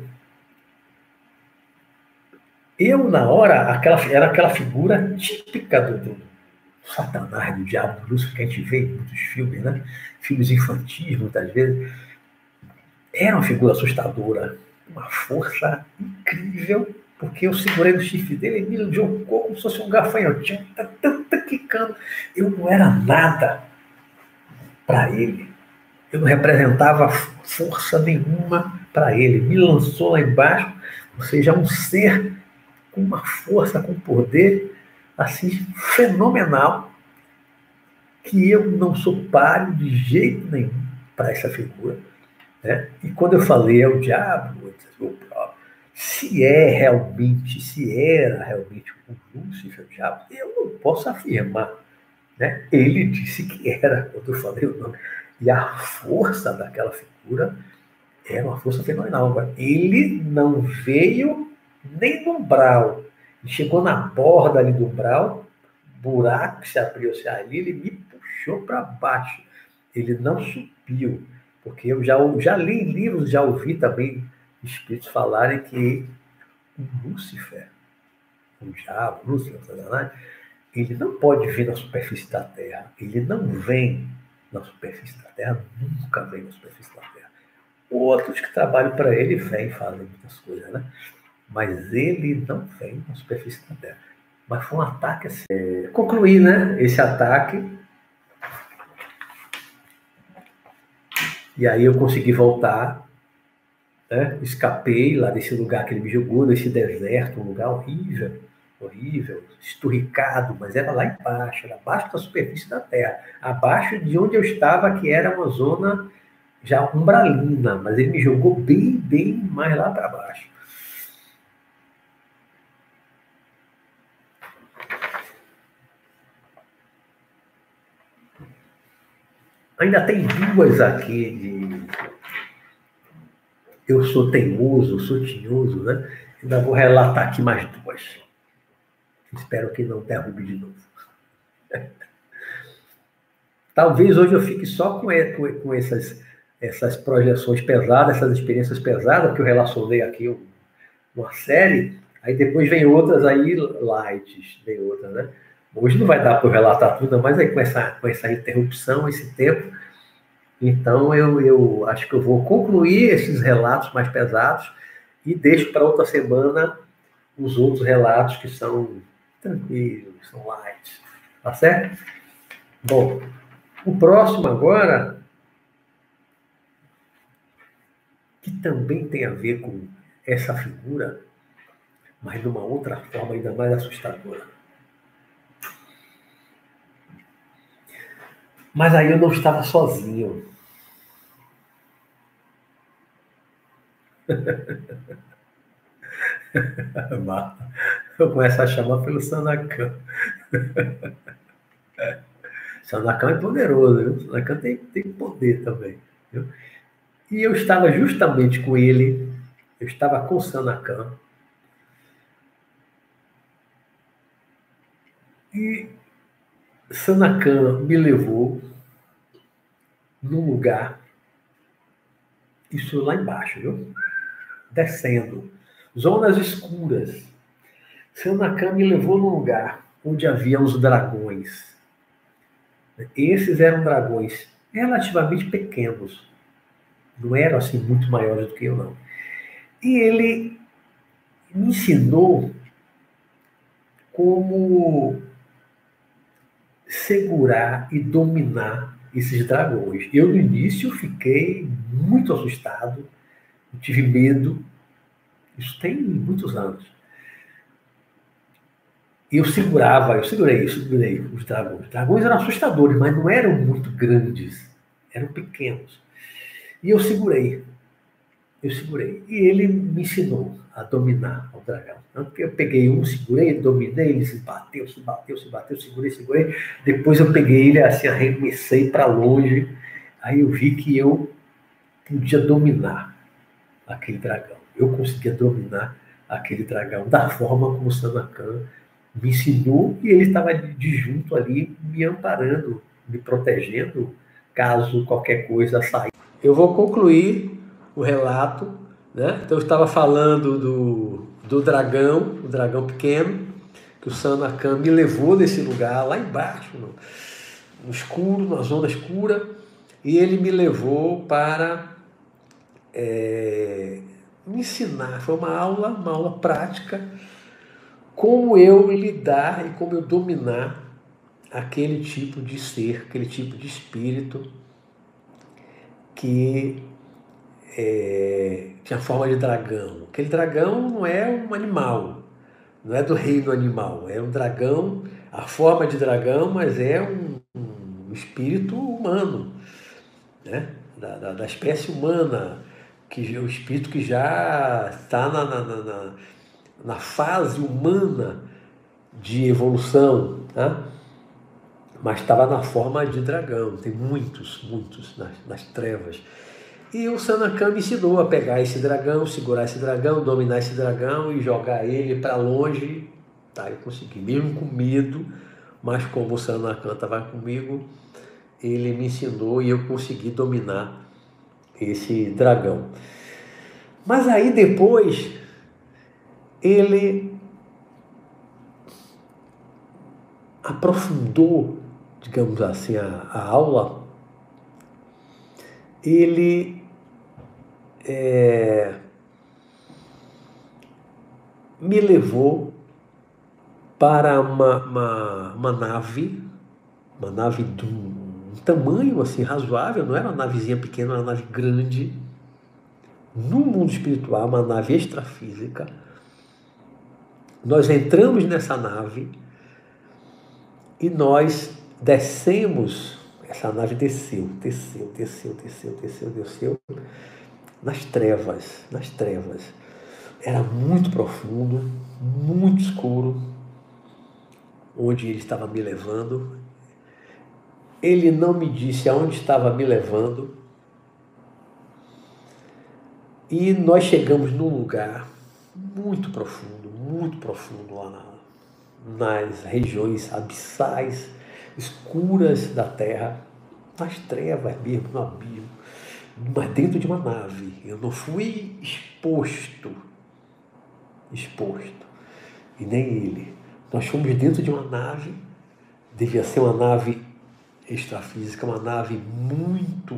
Eu, na hora, aquela, era aquela figura típica do, do Satanás, do diabo, do Lúcifer, que a gente vê em muitos filmes, né? Filmes infantis, muitas vezes. Era uma figura assustadora. Uma força incrível, porque eu segurei no chifre dele e me jogou como se fosse um gafanhotinho. Tá, tá, tá quicando. Eu não era nada para ele. Eu não representava força nenhuma para ele. Me lançou lá embaixo, ou seja, um ser com uma força, com poder, assim, fenomenal, que eu não sou páreo de jeito nenhum para essa figura. Né? E quando eu falei é o diabo, se é realmente, se era realmente o Lúcifer, o diabo, eu não posso afirmar. Né? Ele disse que era, quando eu falei o nome. E a força daquela figura era uma força fenomenal. Ele não veio nem no umbral. Ele chegou na borda ali do umbral, buraco que se abriu-se ali, ele me puxou para baixo. Ele não subiu, porque eu já, já li em livros, já ouvi também espíritos falarem que o Lúcifer, o diabo, o Lúcifer, o Satanás, ele não pode vir na superfície da Terra. Ele não vem na superfície da Terra, nunca vem na superfície da Terra. Outros que trabalham para ele vêm, fazem muitas coisas, né? Mas ele não vem na superfície da Terra. Mas foi um ataque assim. É, concluí, né? Esse ataque. E aí eu consegui voltar, né? Escapei lá desse lugar que ele me jogou, desse deserto, um lugar horrível, horrível, esturricado, mas era lá embaixo, era abaixo da superfície da Terra, abaixo de onde eu estava, que era uma zona já umbralina, mas ele me jogou bem, bem mais lá para baixo. Ainda tem duas aqui de... Eu sou teimoso, sou tinhoso, né? Ainda vou relatar aqui mais duas. Espero que não derrube de novo. Talvez hoje eu fique só com, com essas, essas projeções pesadas, essas experiências pesadas, que eu relacionei aqui uma série, aí depois vem outras aí lights, vem outras, né? Hoje não vai dar para eu relatar tudo, mas aí com essa, com essa interrupção, esse tempo, então eu, eu acho que eu vou concluir esses relatos mais pesados e deixo para outra semana os outros relatos que são tranquilos, que são light. Tá certo? Bom, o próximo agora, que também tem a ver com essa figura, mas de uma outra forma ainda mais assustadora. Mas aí eu não estava sozinho. Eu começo a chamar pelo Sanacan. Sanacan é poderoso, viu? Sanacan tem, tem poder também. Viu? E eu estava justamente com ele, eu estava com o Sanacan. E Sanacan me levou num lugar, isso lá embaixo, viu? Descendo, zonas escuras. Sanacan me levou num lugar onde havia os dragões. Esses eram dragões relativamente pequenos. Não eram assim muito maiores do que eu, não. E ele me ensinou como segurar e dominar esses dragões. Eu, no início, fiquei muito assustado, tive medo. Isso tem muitos anos. E eu segurava, eu segurei, eu segurei os dragões. Os dragões eram assustadores, mas não eram muito grandes, eram pequenos. E eu segurei, eu segurei. E ele me ensinou a dominar o dragão. Eu peguei um, segurei, dominei, ele se bateu, se bateu, se bateu, segurei, segurei. Depois eu peguei ele assim, arremessei para longe. Aí eu vi que eu podia dominar aquele dragão. Eu conseguia dominar aquele dragão da forma como o Sanakhan me ensinou, e ele estava de junto ali, me amparando, me protegendo, caso qualquer coisa saísse. Eu vou concluir o relato, né? Então eu estava falando do, do dragão, o dragão pequeno, que o Sanakhan me levou nesse lugar, lá embaixo, no, no escuro, na zona escura, e ele me levou para é, me ensinar. Foi uma aula, uma aula prática, como eu lidar e como eu dominar aquele tipo de ser, aquele tipo de espírito que é, tinha forma de dragão. Aquele dragão não é um animal, não é do reino animal, é um dragão, a forma de dragão, mas é um, um espírito humano, né? da, da, da espécie humana, que, o espírito que já está na, na, na, na fase humana de evolução, tá? Mas estava na forma de dragão. Tem muitos, muitos nas, nas trevas. E o Sanakhan me ensinou a pegar esse dragão, segurar esse dragão, dominar esse dragão e jogar ele para longe. Tá, eu consegui, mesmo com medo, mas como o Sanakhan estava comigo, ele me ensinou e eu consegui dominar esse dragão. Mas aí depois, ele aprofundou, digamos assim, a, a aula. Ele é, me levou para uma, uma, uma nave, uma nave de um tamanho assim razoável, não era uma navezinha pequena, era uma nave grande, no mundo espiritual, uma nave extrafísica. Nós entramos nessa nave e nós descemos, essa nave desceu, desceu, desceu, desceu, desceu, desceu, nas trevas, nas trevas. Era muito profundo, muito escuro, onde ele estava me levando. Ele não me disse aonde estava me levando. E nós chegamos num lugar muito profundo, muito profundo, lá na, nas regiões abissais, escuras da Terra, nas trevas mesmo, no abismo, mas dentro de uma nave. Eu não fui exposto, exposto, e nem ele. Nós fomos dentro de uma nave, devia ser uma nave extrafísica, uma nave muito,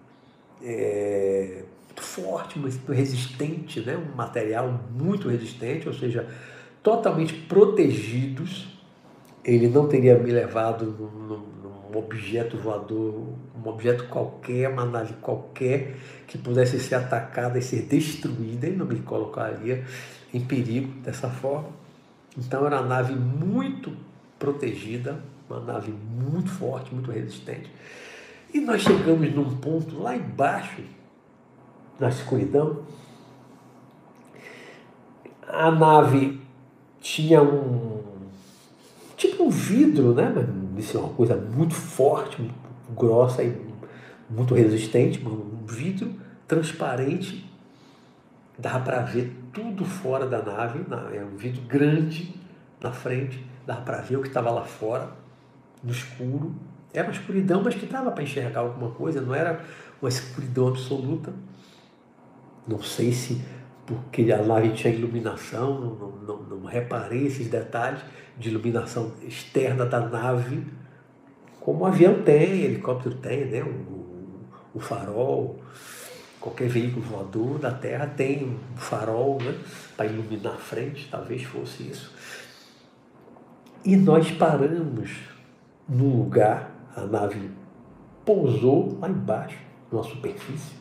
é, muito forte, muito resistente, né? Um material muito resistente, ou seja, totalmente protegidos. Ele não teria me levado num, num objeto voador, um objeto qualquer, uma nave qualquer, que pudesse ser atacada e ser destruída. Ele não me colocaria em perigo dessa forma. Então era uma nave muito protegida, uma nave muito forte, muito resistente. E nós chegamos num ponto lá embaixo, na escuridão. A nave tinha um tipo um vidro, né? Mas isso é uma coisa muito forte, muito grossa e muito resistente, um vidro transparente. Dava para ver tudo fora da nave, é um vidro grande na frente, dava para ver o que estava lá fora, no escuro. Era uma escuridão, mas que dava para enxergar alguma coisa, não era uma escuridão absoluta. Não sei se porque a nave tinha iluminação, não, não, não reparei esses detalhes de iluminação externa da nave, como o avião tem, helicóptero tem, né? o, o farol, qualquer veículo voador da Terra tem um farol, né, para iluminar a frente, talvez fosse isso. E nós paramos num lugar, a nave pousou lá embaixo, numa superfície,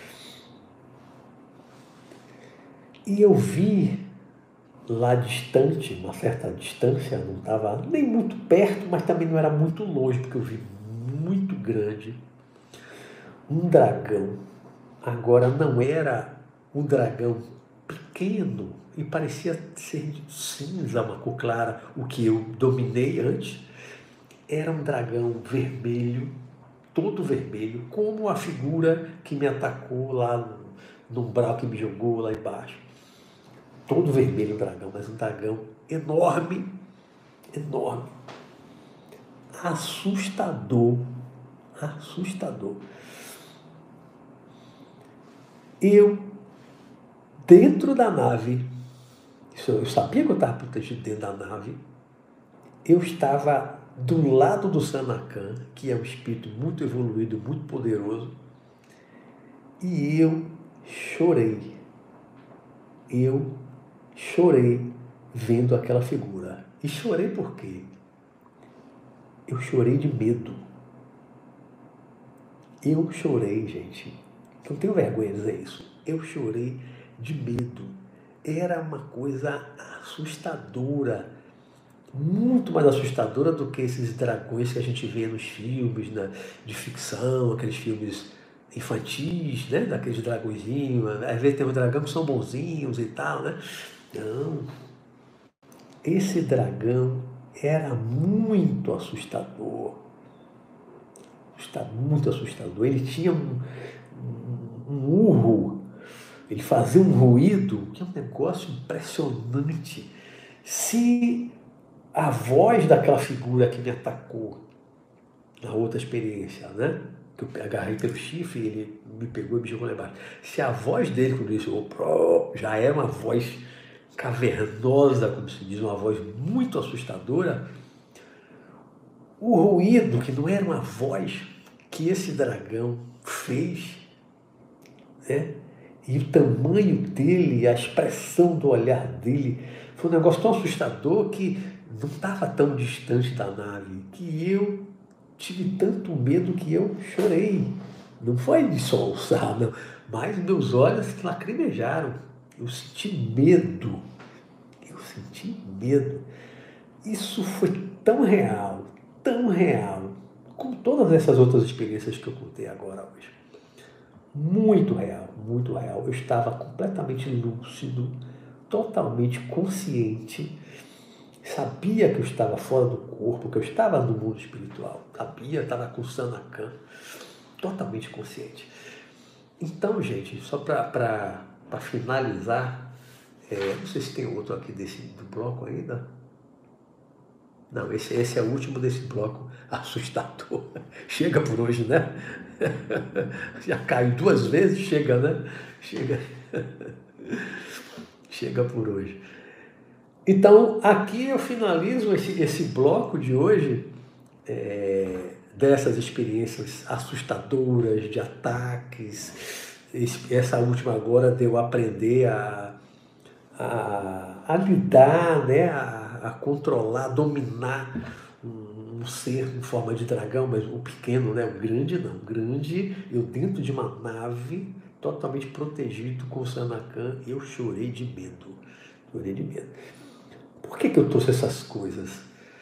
e eu vi lá distante, uma certa distância, não estava nem muito perto, mas também não era muito longe, porque eu vi muito grande, um dragão. Agora não era um dragão pequeno e parecia ser de cinza, uma cor clara, o que eu dominei antes. Era um dragão vermelho, todo vermelho, como a figura que me atacou lá no, no umbral que me jogou lá embaixo. Todo vermelho o dragão, mas um dragão enorme, enorme, assustador, assustador. Eu, dentro da nave, eu sabia que eu estava protegido dentro da nave, eu estava do lado do Sanachan, que é um espírito muito evoluído, muito poderoso, e eu chorei. Eu chorei vendo aquela figura. E chorei por quê? Eu chorei de medo. Eu chorei, gente. Não tenho vergonha de dizer isso. Eu chorei de medo. Era uma coisa assustadora. Muito mais assustadora do que esses dragões que a gente vê nos filmes, né, de ficção, aqueles filmes infantis, né, daqueles dragõezinhos. Às vezes tem uns dragões que são bonzinhos e tal, né? Não. Esse dragão era muito assustador. Está muito assustador. Ele tinha um, um, um urro, ele fazia um ruído, que é um negócio impressionante. Se a voz daquela figura que me atacou na outra experiência, né? Que eu agarrei pelo chifre e ele me pegou e me jogou lá embaixo. Se a voz dele, quando ele chegou, já era uma voz cavernosa, como se diz, uma voz muito assustadora, o ruído, que não era uma voz, que esse dragão fez, né? E o tamanho dele, a expressão do olhar dele, foi um negócio tão assustador que não estava tão distante da nave, que eu tive tanto medo que eu chorei. Não foi de soluçar, não, mas meus olhos lacrimejaram. Eu senti medo. Eu senti medo. Isso foi tão real, tão real, como todas essas outras experiências que eu contei agora hoje. Muito real, muito real. Eu estava completamente lúcido, totalmente consciente, sabia que eu estava fora do corpo, que eu estava no mundo espiritual, sabia, estava com o Sanachan, totalmente consciente. Então, gente, só para finalizar, é, não sei se tem outro aqui desse do bloco ainda. Não, esse, esse é o último desse bloco assustador. Chega por hoje, né? Já caiu duas vezes, chega, né? Chega. Chega por hoje. Então, aqui eu finalizo esse, esse bloco de hoje, é, dessas experiências assustadoras, de ataques. Esse, essa última agora de eu aprender a, a, a lidar, né? a, a controlar, a dominar um, um ser em forma de dragão, mas o pequeno, né? O grande não. O grande, eu dentro de uma nave, totalmente protegido com o Sanachan, eu chorei de medo. Chorei de medo. Por que que eu trouxe essas coisas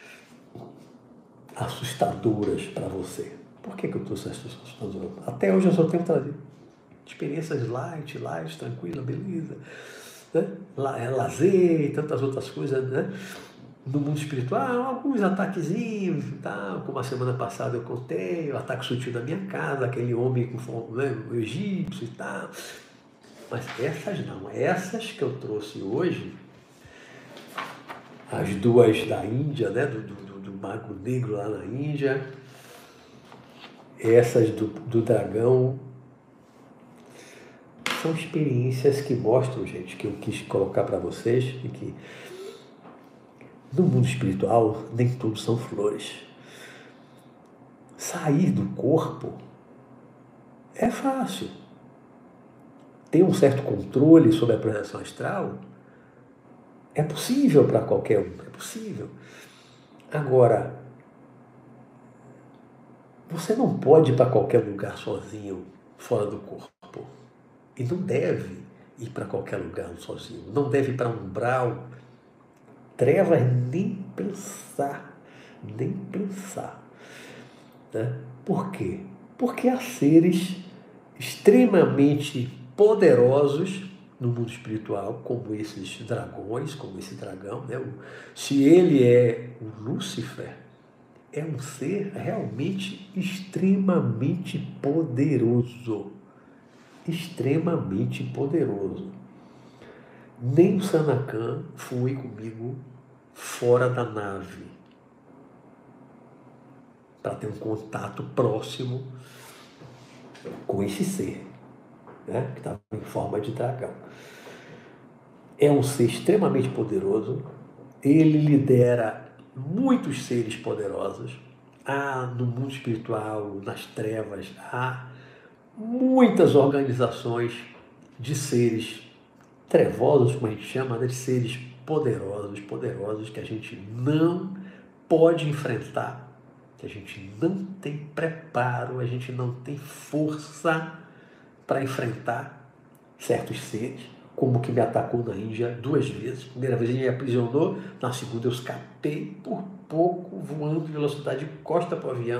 assustadoras para você? Por que que eu trouxe essas assustadoras? Até hoje eu só tenho trazido experiências light, light, tranquila, beleza, né? Lazer e tantas outras coisas, né? No mundo espiritual, alguns ataquezinhos e tal, como a semana passada eu contei, o ataque sutil da minha casa, aquele homem com, né, o egípcio e tal. Mas essas não, essas que eu trouxe hoje, as duas da Índia, né, do, do, do Mago Negro lá na Índia, essas do, do dragão, são experiências que mostram, gente, que eu quis colocar para vocês, e que no mundo espiritual nem tudo são flores. Sair do corpo é fácil. ter um certo controle sobre a projeção astral é possível para qualquer um, é possível. Agora, você não pode ir para qualquer lugar sozinho, fora do corpo. E não deve ir para qualquer lugar sozinho. Não deve ir para um umbral. Trevas nem pensar. Nem pensar. Né? Por quê? Porque há seres extremamente poderosos no mundo espiritual, como esses dragões, como esse dragão. Né? Se ele é o Lúcifer, é um ser realmente extremamente poderoso. Extremamente poderoso. Nem o Sanacan foi comigo fora da nave para ter um contato próximo com esse ser, né, que estava em forma de dragão. É um ser extremamente poderoso. Ele lidera muitos seres poderosos. Há no mundo espiritual, nas trevas, há muitas organizações de seres trevosos, como a gente chama, né, de seres poderosos, poderosos que a gente não pode enfrentar, que a gente não tem preparo, a gente não tem força para enfrentar certos seres, como o que me atacou na Índia duas vezes. A primeira vez ele me aprisionou, na segunda eu escapei por pouco, voando de velocidade de costa para o avião.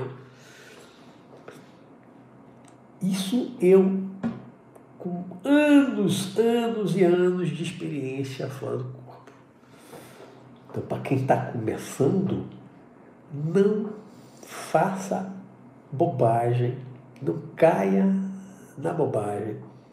Isso eu, com anos, anos e anos de experiência fora do corpo. Então, para quem está começando, não faça bobagem, não caia na bobagem,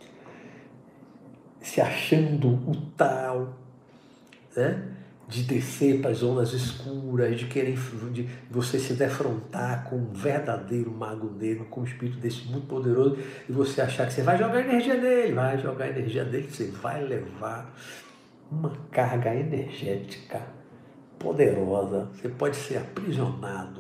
se achando o tal, né? De descer para as zonas escuras, de querer de você se defrontar com um verdadeiro mago negro, com um espírito desse muito poderoso, e você achar que você vai jogar a energia dele, vai jogar a energia dele, você vai levar uma carga energética poderosa, você pode ser aprisionado.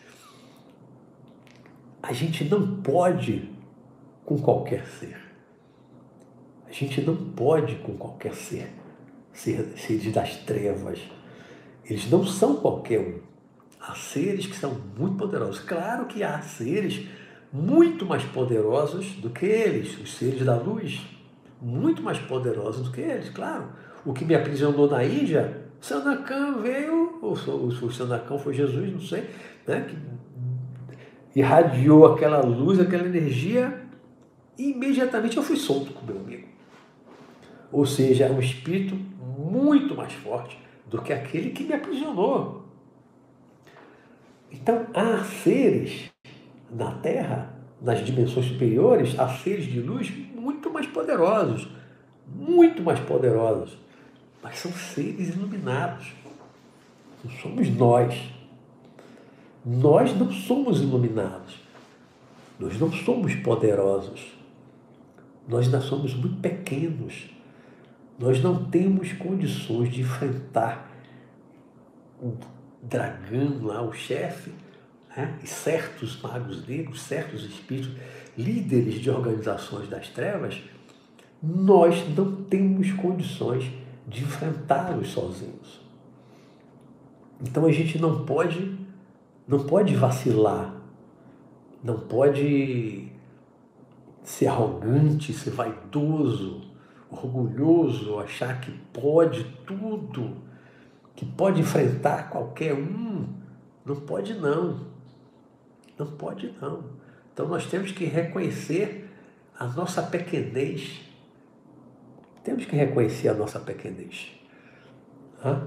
A gente não pode com qualquer ser. A gente não pode com qualquer ser. Seres das trevas. Eles não são qualquer um. Há seres que são muito poderosos. Claro que há seres muito mais poderosos do que eles. Os seres da luz, muito mais poderosos do que eles, claro. O que me aprisionou na Índia, Sanacan veio, ou o Sanacan foi Jesus, não sei, né, que irradiou aquela luz, aquela energia, e imediatamente eu fui solto com meu amigo. Ou seja, é um espírito muito mais forte do que aquele que me aprisionou. Então, há seres na Terra, nas dimensões superiores, há seres de luz muito mais poderosos, muito mais poderosos, mas são seres iluminados. Não somos nós. Nós não somos iluminados. Nós não somos poderosos. Nós ainda somos muito pequenos. Nós não temos condições de enfrentar o dragão lá, o chefe, né? E certos magos negros, certos espíritos, líderes de organizações das trevas. Nós não temos condições de enfrentá-los sozinhos. Então a gente não pode, não pode vacilar, não pode ser arrogante, ser vaidoso, orgulhoso, achar que pode tudo, que pode enfrentar qualquer um. Não pode não, não pode não. Então nós temos que reconhecer a nossa pequenez, temos que reconhecer a nossa pequenez. Hã?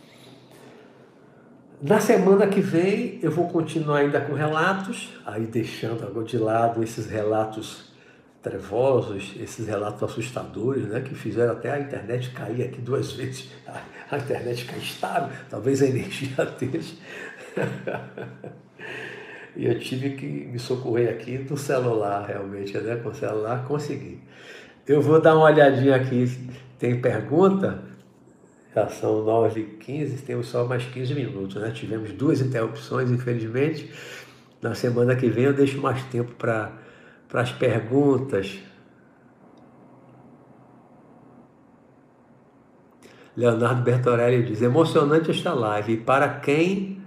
Na semana que vem eu vou continuar ainda com relatos, aí deixando agora de lado esses relatos trevosos, esses relatos assustadores, né, que fizeram até a internet cair aqui duas vezes, a, a internet cair estável, talvez a energia deles. E eu tive que me socorrer aqui do celular, realmente, né, com o celular consegui. Eu vou dar uma olhadinha aqui, tem pergunta? Já são nove e quinze, temos só mais quinze minutos, né? Tivemos duas interrupções, infelizmente. Na semana que vem eu deixo mais tempo para para as perguntas. Leonardo Bertorelli diz, emocionante esta live, e para quem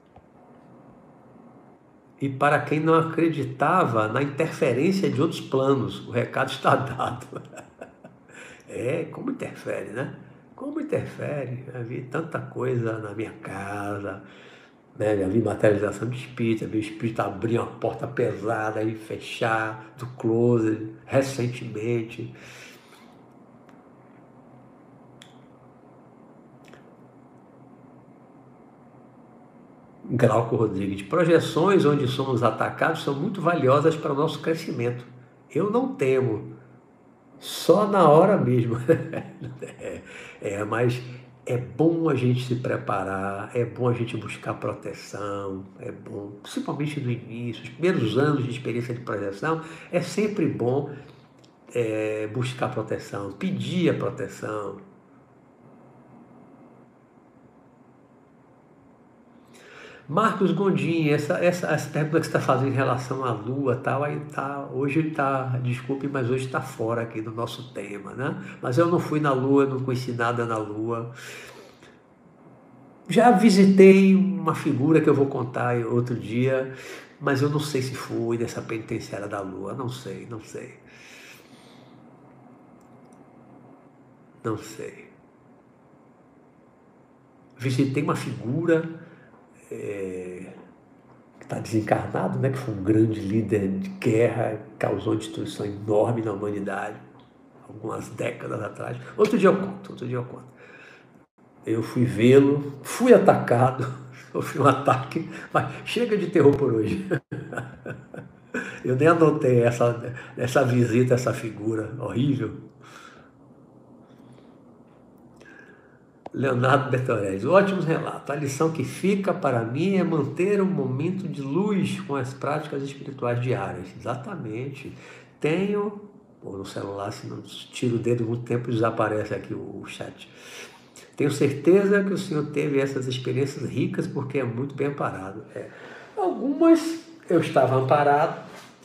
e para quem não acreditava na interferência de outros planos, o recado está dado. É, como interfere, né? Como interfere? Eu vi tanta coisa na minha casa, né? Já vi materialização de espírito, já vi o espírito abrir uma porta pesada e fechar do closet recentemente. Glauco Rodrigues, projeções onde somos atacados são muito valiosas para o nosso crescimento. Eu não temo, só na hora mesmo. é, é, mas é bom a gente se preparar, é bom a gente buscar proteção, é bom, principalmente no início, os primeiros anos de experiência de projeção, é sempre bom é, buscar proteção, pedir a proteção. Marcos Gondim, essa, essa, essa pergunta que você está fazendo em relação à Lua, tal, aí tá, hoje ele está, desculpe, mas hoje está fora aqui do nosso tema, né? Mas eu não fui na Lua, não conheci nada na Lua. Já visitei uma figura que eu vou contar outro dia, mas eu não sei se fui nessa penitenciária da Lua, não sei, não sei. Não sei. Visitei uma figura... É, que está desencarnado, né, que foi um grande líder de guerra, causou uma destruição enorme na humanidade, algumas décadas atrás. Outro dia eu conto, outro dia eu conto. Eu fui vê-lo, fui atacado, sofri um ataque, mas chega de terror por hoje. Eu nem anotei essa, essa visita, essa figura horrível. Leonardo Bertorelli, ótimos relatos. A lição que fica para mim é manter um momento de luz com as práticas espirituais diárias. Exatamente. Tenho, ou no celular, se não tiro o dedo muito tempo, desaparece aqui o chat. Tenho certeza que o senhor teve essas experiências ricas porque é muito bem amparado. É. Algumas eu estava amparado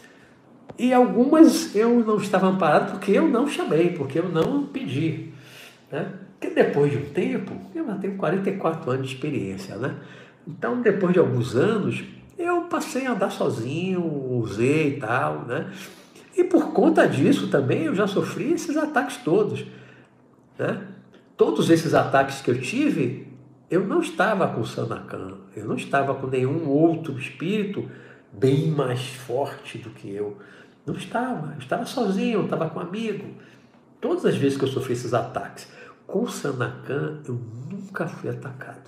e algumas eu não estava amparado porque eu não chamei, porque eu não pedi, né? Porque depois de um tempo, eu já tenho quarenta e quatro anos de experiência, né? Então, depois de alguns anos, eu passei a andar sozinho, usei e tal, né? E por conta disso também, eu já sofri esses ataques todos, né? Todos esses ataques que eu tive, eu não estava com Sanakhan, eu não estava com nenhum outro espírito bem mais forte do que eu. Não estava, eu estava sozinho, eu estava com um amigo. Todas as vezes que eu sofri esses ataques, com Sanakhan, eu nunca fui atacado.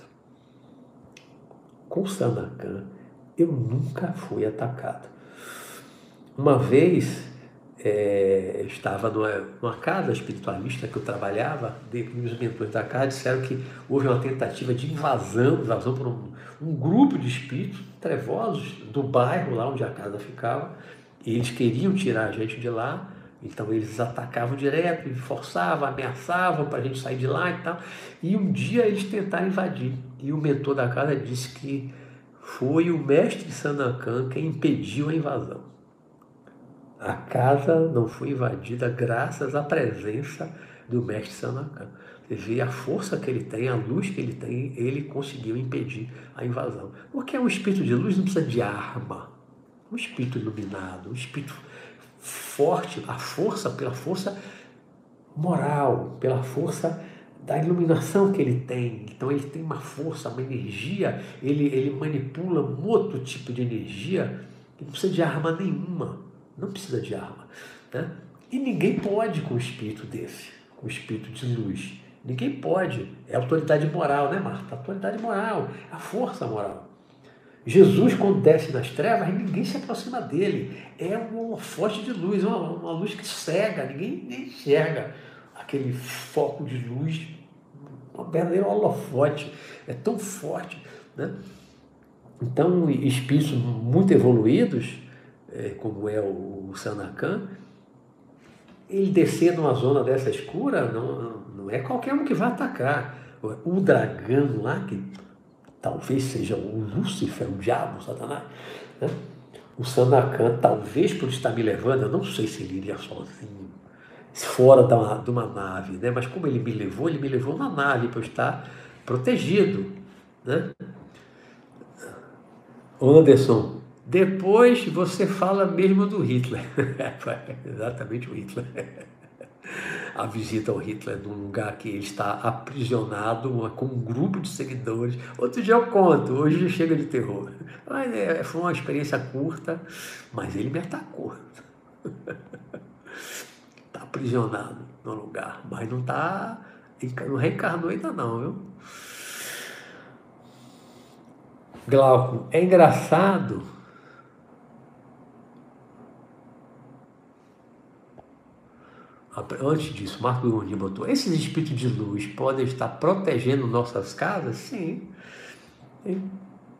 Com Sanakhan, eu nunca fui atacado. Uma vez, é, eu estava numa, numa casa espiritualista que eu trabalhava, os mentores da casa disseram que houve uma tentativa de invasão, invasão por um, um grupo de espíritos trevosos do bairro lá onde a casa ficava, e eles queriam tirar a gente de lá. Então eles atacavam direto, forçavam, ameaçavam para a gente sair de lá e tal. E um dia eles tentaram invadir. E o mentor da casa disse que foi o mestre Sanakhan quem impediu a invasão. A casa não foi invadida graças à presença do mestre Sanakhan. Você vê a força que ele tem, a luz que ele tem, ele conseguiu impedir a invasão. Porque um espírito de luz não precisa de arma. Um espírito iluminado, um espírito forte, a força, pela força moral, pela força da iluminação que ele tem. Então ele tem uma força, uma energia, ele, ele manipula um outro tipo de energia que não precisa de arma nenhuma, não precisa de arma, né? E ninguém pode com um espírito desse, com um espírito de luz. Ninguém pode, é autoridade moral, né, Marta? Autoridade moral, a força moral. Jesus, quando desce nas trevas, ninguém se aproxima dele. É um holofote de luz, uma, uma luz que cega, ninguém nem enxerga aquele foco de luz, um verdadeiro holofote. É tão forte, né? Então, espíritos muito evoluídos, é, como é o, o Sanakhan, ele descer numa zona dessa escura, não, não é qualquer um que vai atacar. O dragão lá, que talvez seja o Lúcifer, o diabo, o Satanás, né? O Sanakhan, talvez por estar me levando, eu não sei se ele iria sozinho. fora da, de uma nave, né? Mas como ele me levou, ele me levou na nave para eu estar protegido, né? Ô Anderson, depois você fala mesmo do Hitler. Exatamente o Hitler. A visita ao Hitler num lugar que ele está aprisionado com um grupo de seguidores. Outro dia eu conto, hoje chega de terror. Mas é, foi uma experiência curta, mas ele me atacou. Está aprisionado no lugar, mas não está, não reencarnou ainda não, viu? Glauco, é engraçado. Antes disso, Marco Leoni botou, esses espíritos de luz podem estar protegendo nossas casas? Sim. Sim.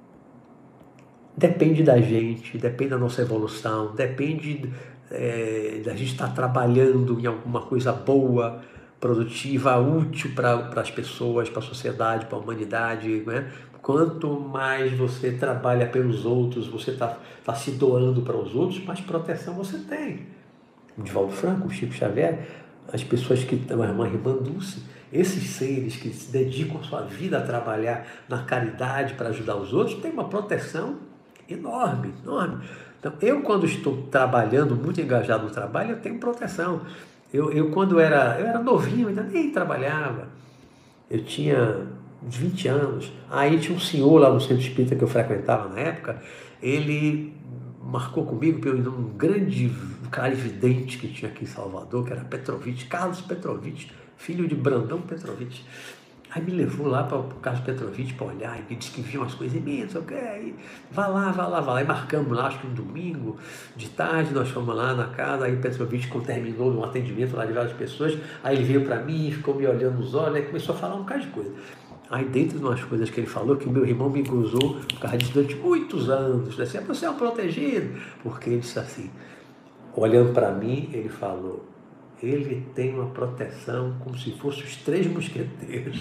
Depende da gente, depende da nossa evolução, depende é, da gente estar trabalhando em alguma coisa boa, produtiva, útil para as pessoas, para a sociedade, para a humanidade, né? Quanto mais você trabalha pelos outros, você está tá se doando para os outros, mais proteção você tem. O Divaldo Franco, o Chico Xavier, as pessoas que, a irmã Irmã Dulce, esses seres que se dedicam a sua vida a trabalhar na caridade para ajudar os outros, têm uma proteção enorme, enorme. Então, eu quando estou trabalhando, muito engajado no trabalho, eu tenho proteção. Eu, eu quando era, eu era novinho, ainda nem trabalhava. Eu tinha uns vinte anos. Aí tinha um senhor lá no centro espírita que eu frequentava na época, ele marcou comigo pelo um grande clarividente que tinha aqui em Salvador, que era Petrovich, Carlos Petrovich, filho de Brandão Petrovich. Aí me levou lá para o Carlos Petrovich para olhar, e me disse que via umas coisas em mim, não sei o que, aí vá lá, vá lá, vá lá. E marcamos lá, acho que um domingo, de tarde, nós fomos lá na casa, aí Petrovich, quando terminou um atendimento lá de várias pessoas, aí ele veio para mim, ficou me olhando nos olhos, aí começou a falar um bocado de coisa. Aí dentro de umas coisas que ele falou, que o meu irmão me gozou por causa disso durante muitos anos, disse, você é um protegido, porque ele disse assim, olhando para mim, ele falou, ele tem uma proteção como se fossem os três mosqueteiros.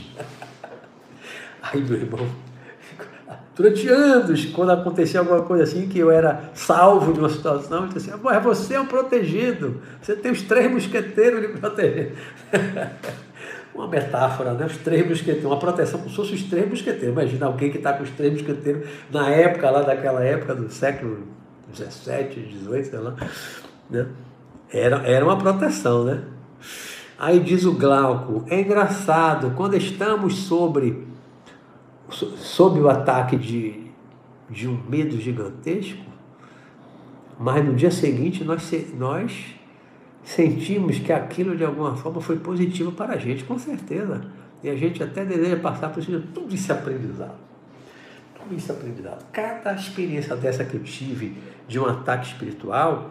Aí meu irmão, durante anos, quando acontecia alguma coisa assim, que eu era salvo de uma situação, ele disse assim, mas você é um protegido, você tem os três mosqueteiros lhe protegendo. Uma metáfora, né? Os três mosqueteiros, uma proteção como se fossem os três mosqueteiros. Imagina alguém que está com os três mosqueteiros na época, lá daquela época do século dezessete, dezoito, sei lá, né? Era, era uma proteção, né? Aí diz o Glauco, é engraçado, quando estamos sobre, sob o ataque de, de um medo gigantesco, mas no dia seguinte nós, nós sentimos que aquilo de alguma forma foi positivo para a gente, com certeza. E a gente até deseja passar por isso, tudo esse aprendizado. Tudo esse aprendizado. Cada experiência dessa que eu tive de um ataque espiritual,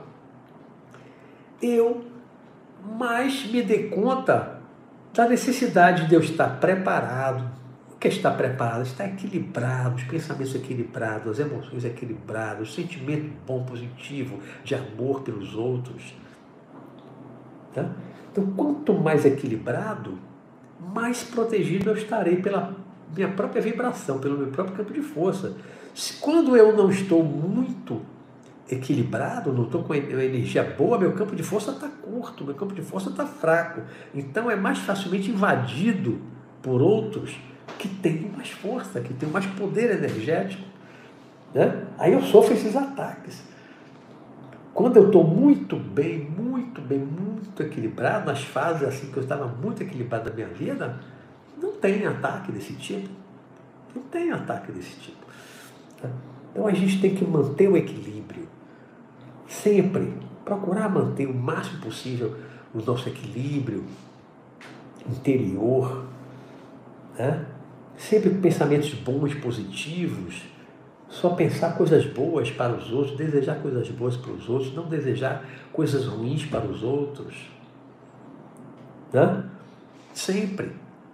eu mais me dei conta da necessidade de eu estar preparado. O que é estar preparado? Estar equilibrado, os pensamentos equilibrados, as emoções equilibradas, o sentimento bom, positivo, de amor pelos outros. Tá? Então, quanto mais equilibrado, mais protegido eu estarei pela minha própria vibração, pelo meu próprio campo de força. Quando eu não estou muito equilibrado, não estou com energia boa, meu campo de força está curto, meu campo de força está fraco. Então é mais facilmente invadido por outros que têm mais força, que têm mais poder energético. Né? Aí eu sofro esses ataques. Quando eu estou muito bem, muito bem, muito equilibrado, nas fases assim que eu estava muito equilibrado na minha vida, não tem ataque desse tipo. Não tem ataque desse tipo. Tá? Então a gente tem que manter o equilíbrio. Sempre procurar manter o máximo possível o nosso equilíbrio interior, né? Sempre pensamentos bons, positivos, só pensar coisas boas para os outros, desejar coisas boas para os outros, não desejar coisas ruins para os outros, né? Sempre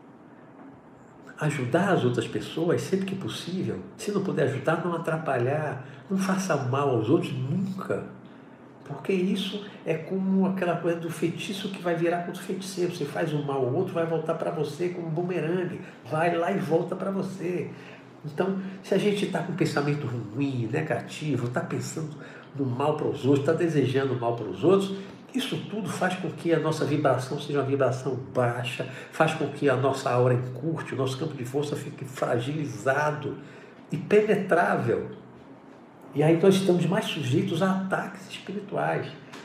ajudar as outras pessoas sempre que possível. Se não puder ajudar, não atrapalhar, não faça mal aos outros nunca. Porque isso é como aquela coisa do feitiço que vai virar contra o feiticeiro. Você faz um mal ao outro, vai voltar para você como um bumerangue. Vai lá e volta para você. Então, se a gente está com um pensamento ruim, negativo, está pensando no mal para os outros, está desejando mal para os outros, Isso tudo faz com que a nossa vibração seja uma vibração baixa, faz com que a nossa aura encurte, o nosso campo de força fique fragilizado e penetrável. E aí nós estamos mais sujeitos a ataques espirituais.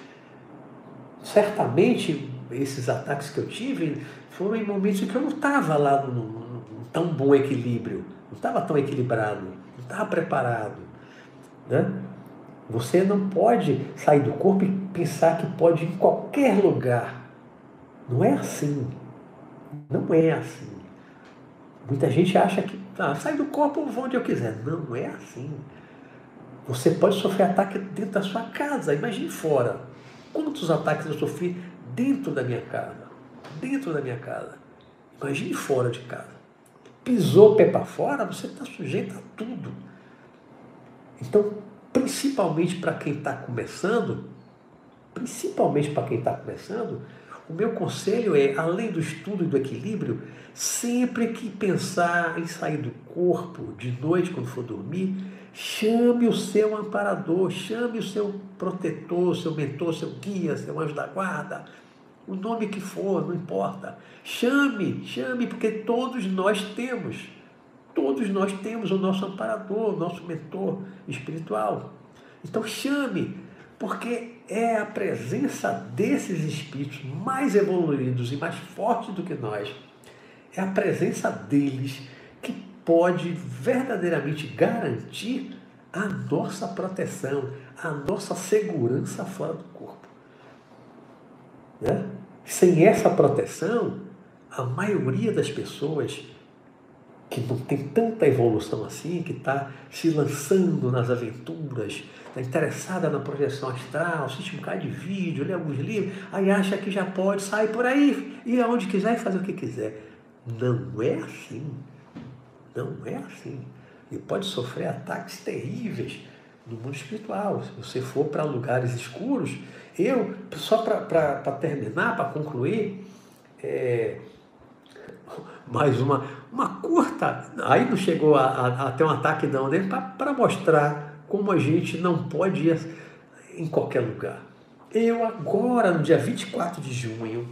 Certamente, esses ataques que eu tive foram em momentos em que eu não estava lá num, num tão bom equilíbrio, não estava tão equilibrado, não estava preparado, né? Você não pode sair do corpo e pensar que pode ir em qualquer lugar. Não é assim. Não é assim. Muita gente acha que ah, sai do corpo eu vou onde eu quiser. Não é assim. Você pode sofrer ataque dentro da sua casa. Imagine fora. Quantos ataques eu sofri dentro da minha casa? Dentro da minha casa. Imagine fora de casa. Pisou o pé para fora, você está sujeito a tudo. Então, principalmente para quem está começando, principalmente para quem está começando, o meu conselho é, além do estudo e do equilíbrio, sempre que pensar em sair do corpo de noite, quando for dormir, chame o seu amparador, chame o seu protetor, seu mentor, seu guia, seu anjo da guarda, o nome que for, não importa. Chame, chame, porque todos nós temos. Todos nós temos o nosso amparador, o nosso mentor espiritual. Então chame, porque é a presença desses espíritos mais evoluídos e mais fortes do que nós, é a presença deles que pode verdadeiramente garantir a nossa proteção, a nossa segurança fora do corpo. Né? Sem essa proteção, a maioria das pessoas que não tem tanta evolução assim, que está se lançando nas aventuras, está interessada na projeção astral, assiste um bocado de vídeo, lê alguns livros, aí acha que já pode sair por aí, ir aonde quiser e fazer o que quiser. Não é assim. Não é assim. E pode sofrer ataques terríveis no mundo espiritual. Se você for para lugares escuros, eu, só para terminar, para concluir, é, mais uma, uma curta, aí não chegou a, a, a ter um ataque não, né? Para mostrar como a gente não pode ir em qualquer lugar. Eu agora, no dia vinte e quatro de junho,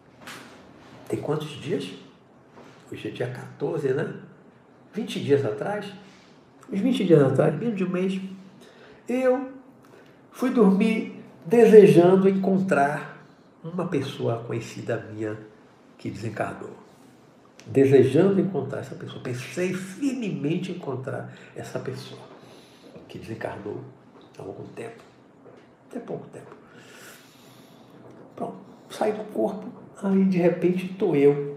tem quantos dias? Hoje é dia quatorze, né? vinte dias atrás, uns vinte dias atrás, menos de um mês, eu fui dormir desejando encontrar uma pessoa conhecida minha que desencarnou. Desejando encontrar essa pessoa. Pensei firmemente em encontrar essa pessoa que desencarnou há algum tempo. Até pouco tempo. Pronto, saí do corpo, aí de repente estou eu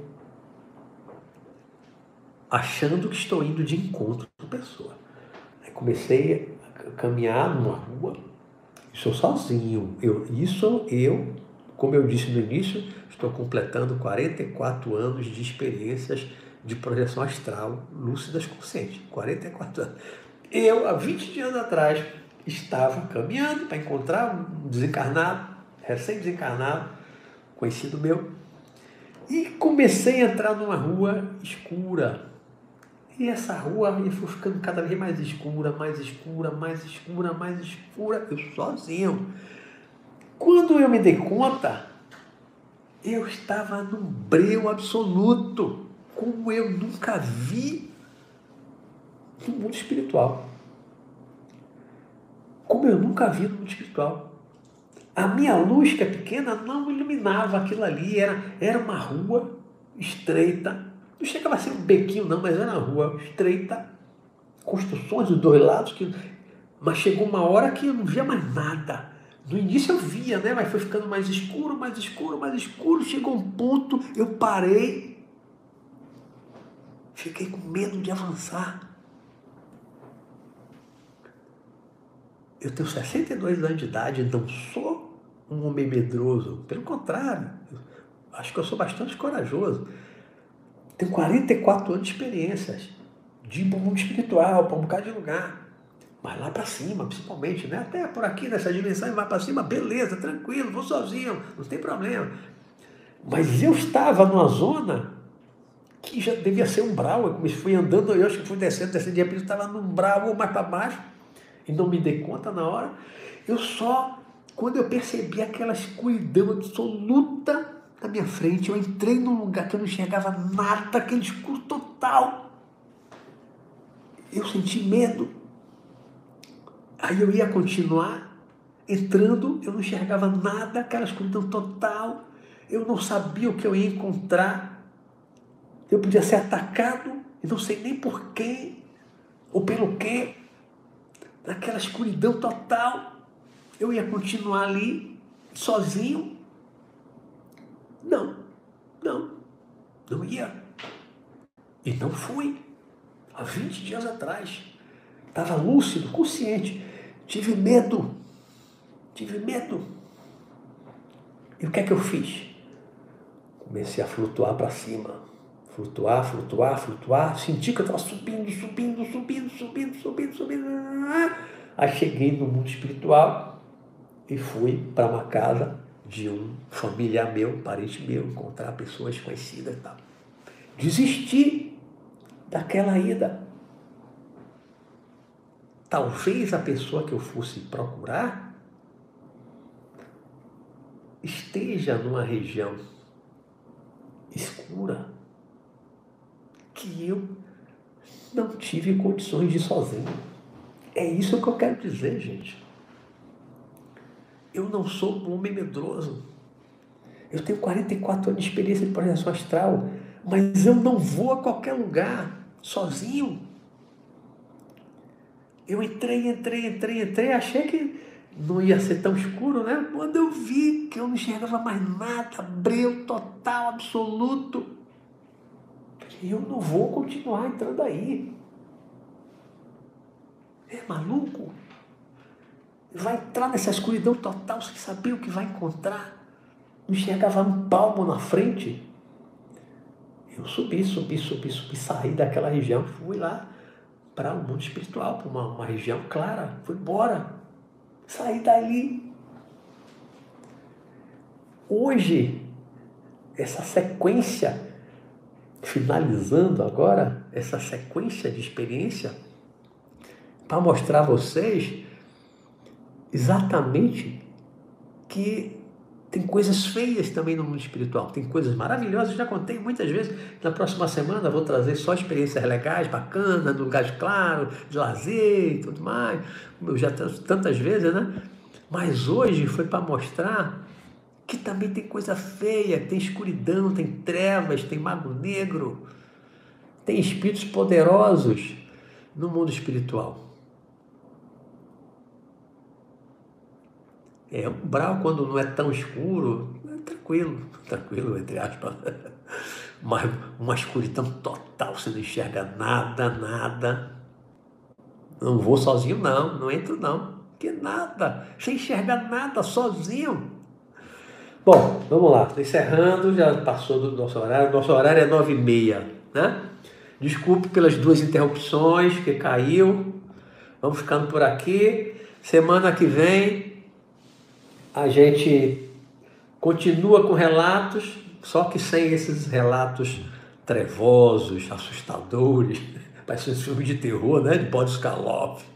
achando que estou indo de encontro com a pessoa. Aí comecei a caminhar numa rua, estou sozinho. Eu, isso eu, como eu disse no início, estou completando quarenta e quatro anos de experiências de projeção astral lúcidas conscientes. quarenta e quatro anos. Eu, há vinte dias atrás, estava caminhando para encontrar um desencarnado, recém-desencarnado, conhecido meu, e comecei a entrar numa rua escura. E essa rua foi ficando cada vez mais escura, mais escura, mais escura, mais escura, eu sozinho. Quando eu me dei conta, eu estava num breu absoluto, como eu nunca vi no mundo espiritual. Como eu nunca vi no mundo espiritual. A minha luz, que é pequena, não iluminava aquilo ali. Era, era uma rua estreita. Não chegava a ser um bequinho, não, mas era uma rua estreita. Construções dos dois lados. Que, mas chegou uma hora que eu não via mais nada. No início eu via, né? Mas foi ficando mais escuro, mais escuro, mais escuro. Chegou um ponto, eu parei. Fiquei com medo de avançar. Eu tenho sessenta e dois anos de idade, não sou um homem medroso. Pelo contrário, acho que eu sou bastante corajoso. Tenho quarenta e quatro anos de experiências, de ir para o mundo espiritual, para um bocado de lugar. Mas lá para cima, principalmente, né? Até por aqui, nessa dimensão, vai para cima, beleza, tranquilo, vou sozinho, não tem problema. Mas eu estava numa zona que já devia ser umbral. Eu fui andando, eu acho que fui descendo, descendo, de repente eu estava num umbral ou mais para baixo, e não me dei conta na hora. Eu só Quando eu percebi aquela escuridão absoluta na minha frente, eu entrei num lugar que eu não enxergava nada, aquele escuro total. Eu senti medo. Aí eu ia continuar entrando, eu não enxergava nada, aquela escuridão total. Eu não sabia o que eu ia encontrar. Eu podia ser atacado, e não sei nem por quê, ou pelo quê. Naquela escuridão total, eu ia continuar ali, sozinho? Não, não, não ia. E não fui. Há vinte dias atrás, estava lúcido, consciente, tive medo, tive medo. E o que é que eu fiz? Comecei a flutuar para cima, flutuar, flutuar, flutuar, senti que eu estava subindo, subindo, subindo, subindo, subindo, subindo. Aí cheguei no mundo espiritual e fui para uma casa de um familiar meu, parente meu, encontrar pessoas conhecidas e tal. Desisti daquela ida. Talvez a pessoa que eu fosse procurar esteja numa região escura que eu não tive condições de ir sozinho. É isso que eu quero dizer, gente. Eu não sou um homem medroso. Eu tenho quarenta e quatro anos de experiência de projeção astral, mas eu não vou a qualquer lugar sozinho. Eu entrei, entrei, entrei, entrei, achei que não ia ser tão escuro, né? Quando eu vi que eu não enxergava mais nada, breu total, absoluto, eu não vou continuar entrando aí. É maluco? Vai entrar nessa escuridão total sem saber o que vai encontrar. Não enxergava um palmo na frente. Eu subi, subi, subi, subi, saí daquela região, fui lá para o mundo espiritual, para uma, uma região clara, fui embora, saí dali. Hoje, essa sequência, finalizando agora, essa sequência de experiência, para mostrar a vocês exatamente que tem coisas feias também no mundo espiritual, tem coisas maravilhosas, já contei muitas vezes. Na próxima semana vou trazer só experiências legais, bacanas, lugares claros, de lazer e tudo mais, como eu já trouxe tantas vezes, né? Mas hoje foi para mostrar que também tem coisa feia, tem escuridão, tem trevas, tem mago negro, tem espíritos poderosos no mundo espiritual. É, o umbral, quando não é tão escuro, é tranquilo, tranquilo, entre aspas. Mas uma escuridão total, você não enxerga nada, nada. Não vou sozinho, não, não entro, não. Que nada, sem enxergar nada, sozinho. Bom, vamos lá, estou encerrando, já passou do nosso horário. Nosso horário é nove e meia, né? Desculpe pelas duas interrupções que caiu. Vamos ficando por aqui. Semana que vem a gente continua com relatos, só que sem esses relatos trevosos, assustadores, parece um filme de terror, né? De Boris Karloff.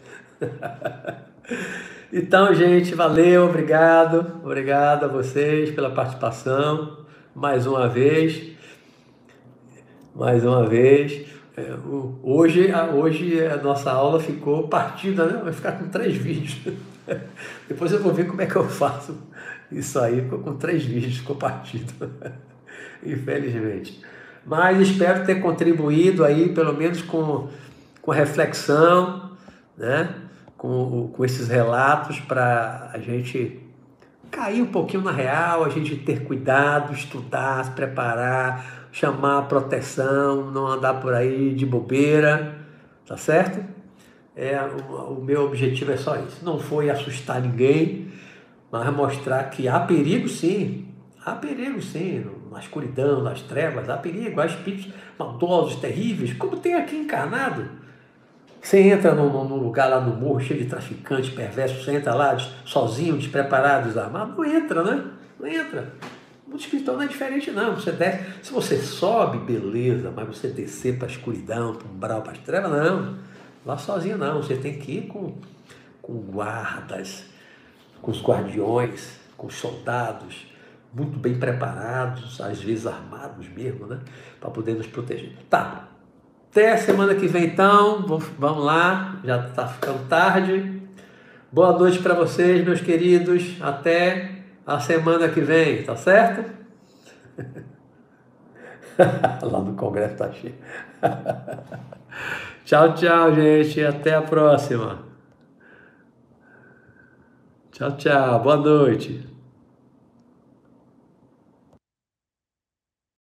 Então, gente, valeu, obrigado, obrigado a vocês pela participação, mais uma vez, mais uma vez. É, o, hoje, a, hoje a nossa aula ficou partida, né? Vai ficar com três vídeos. Depois eu vou ver como é que eu faço isso aí, ficou com três vídeos, ficou partido, infelizmente. Mas espero ter contribuído aí, pelo menos com, com reflexão, né? com, com esses relatos, para a gente cair um pouquinho na real, a gente ter cuidado, estudar, se preparar, chamar a proteção, não andar por aí de bobeira, tá certo? É, o, o meu objetivo é só isso, não foi assustar ninguém, mas mostrar que há perigo sim, há perigo sim, na escuridão, nas trevas, há perigo, há espíritos maldosos, terríveis, como tem aqui encarnado. Você entra num, num lugar lá no morro, cheio de traficantes, perversos, você entra lá sozinho, despreparado, desarmado, não entra, né? Não entra. O mundo espiritual não é diferente não, você desce, se você sobe, beleza, mas você descer para a escuridão, para o umbral, para as trevas, não. Lá sozinho não, você tem que ir com, com guardas, com os guardiões, com os soldados, muito bem preparados, às vezes armados mesmo, né? Para poder nos proteger. Tá. Até a semana que vem, então. Vamos lá. Já está ficando tarde. Boa noite para vocês, meus queridos. Até a semana que vem, tá certo? Lá no Congresso tá cheio. Tchau, tchau, gente. Até a próxima. Tchau, tchau. Boa noite.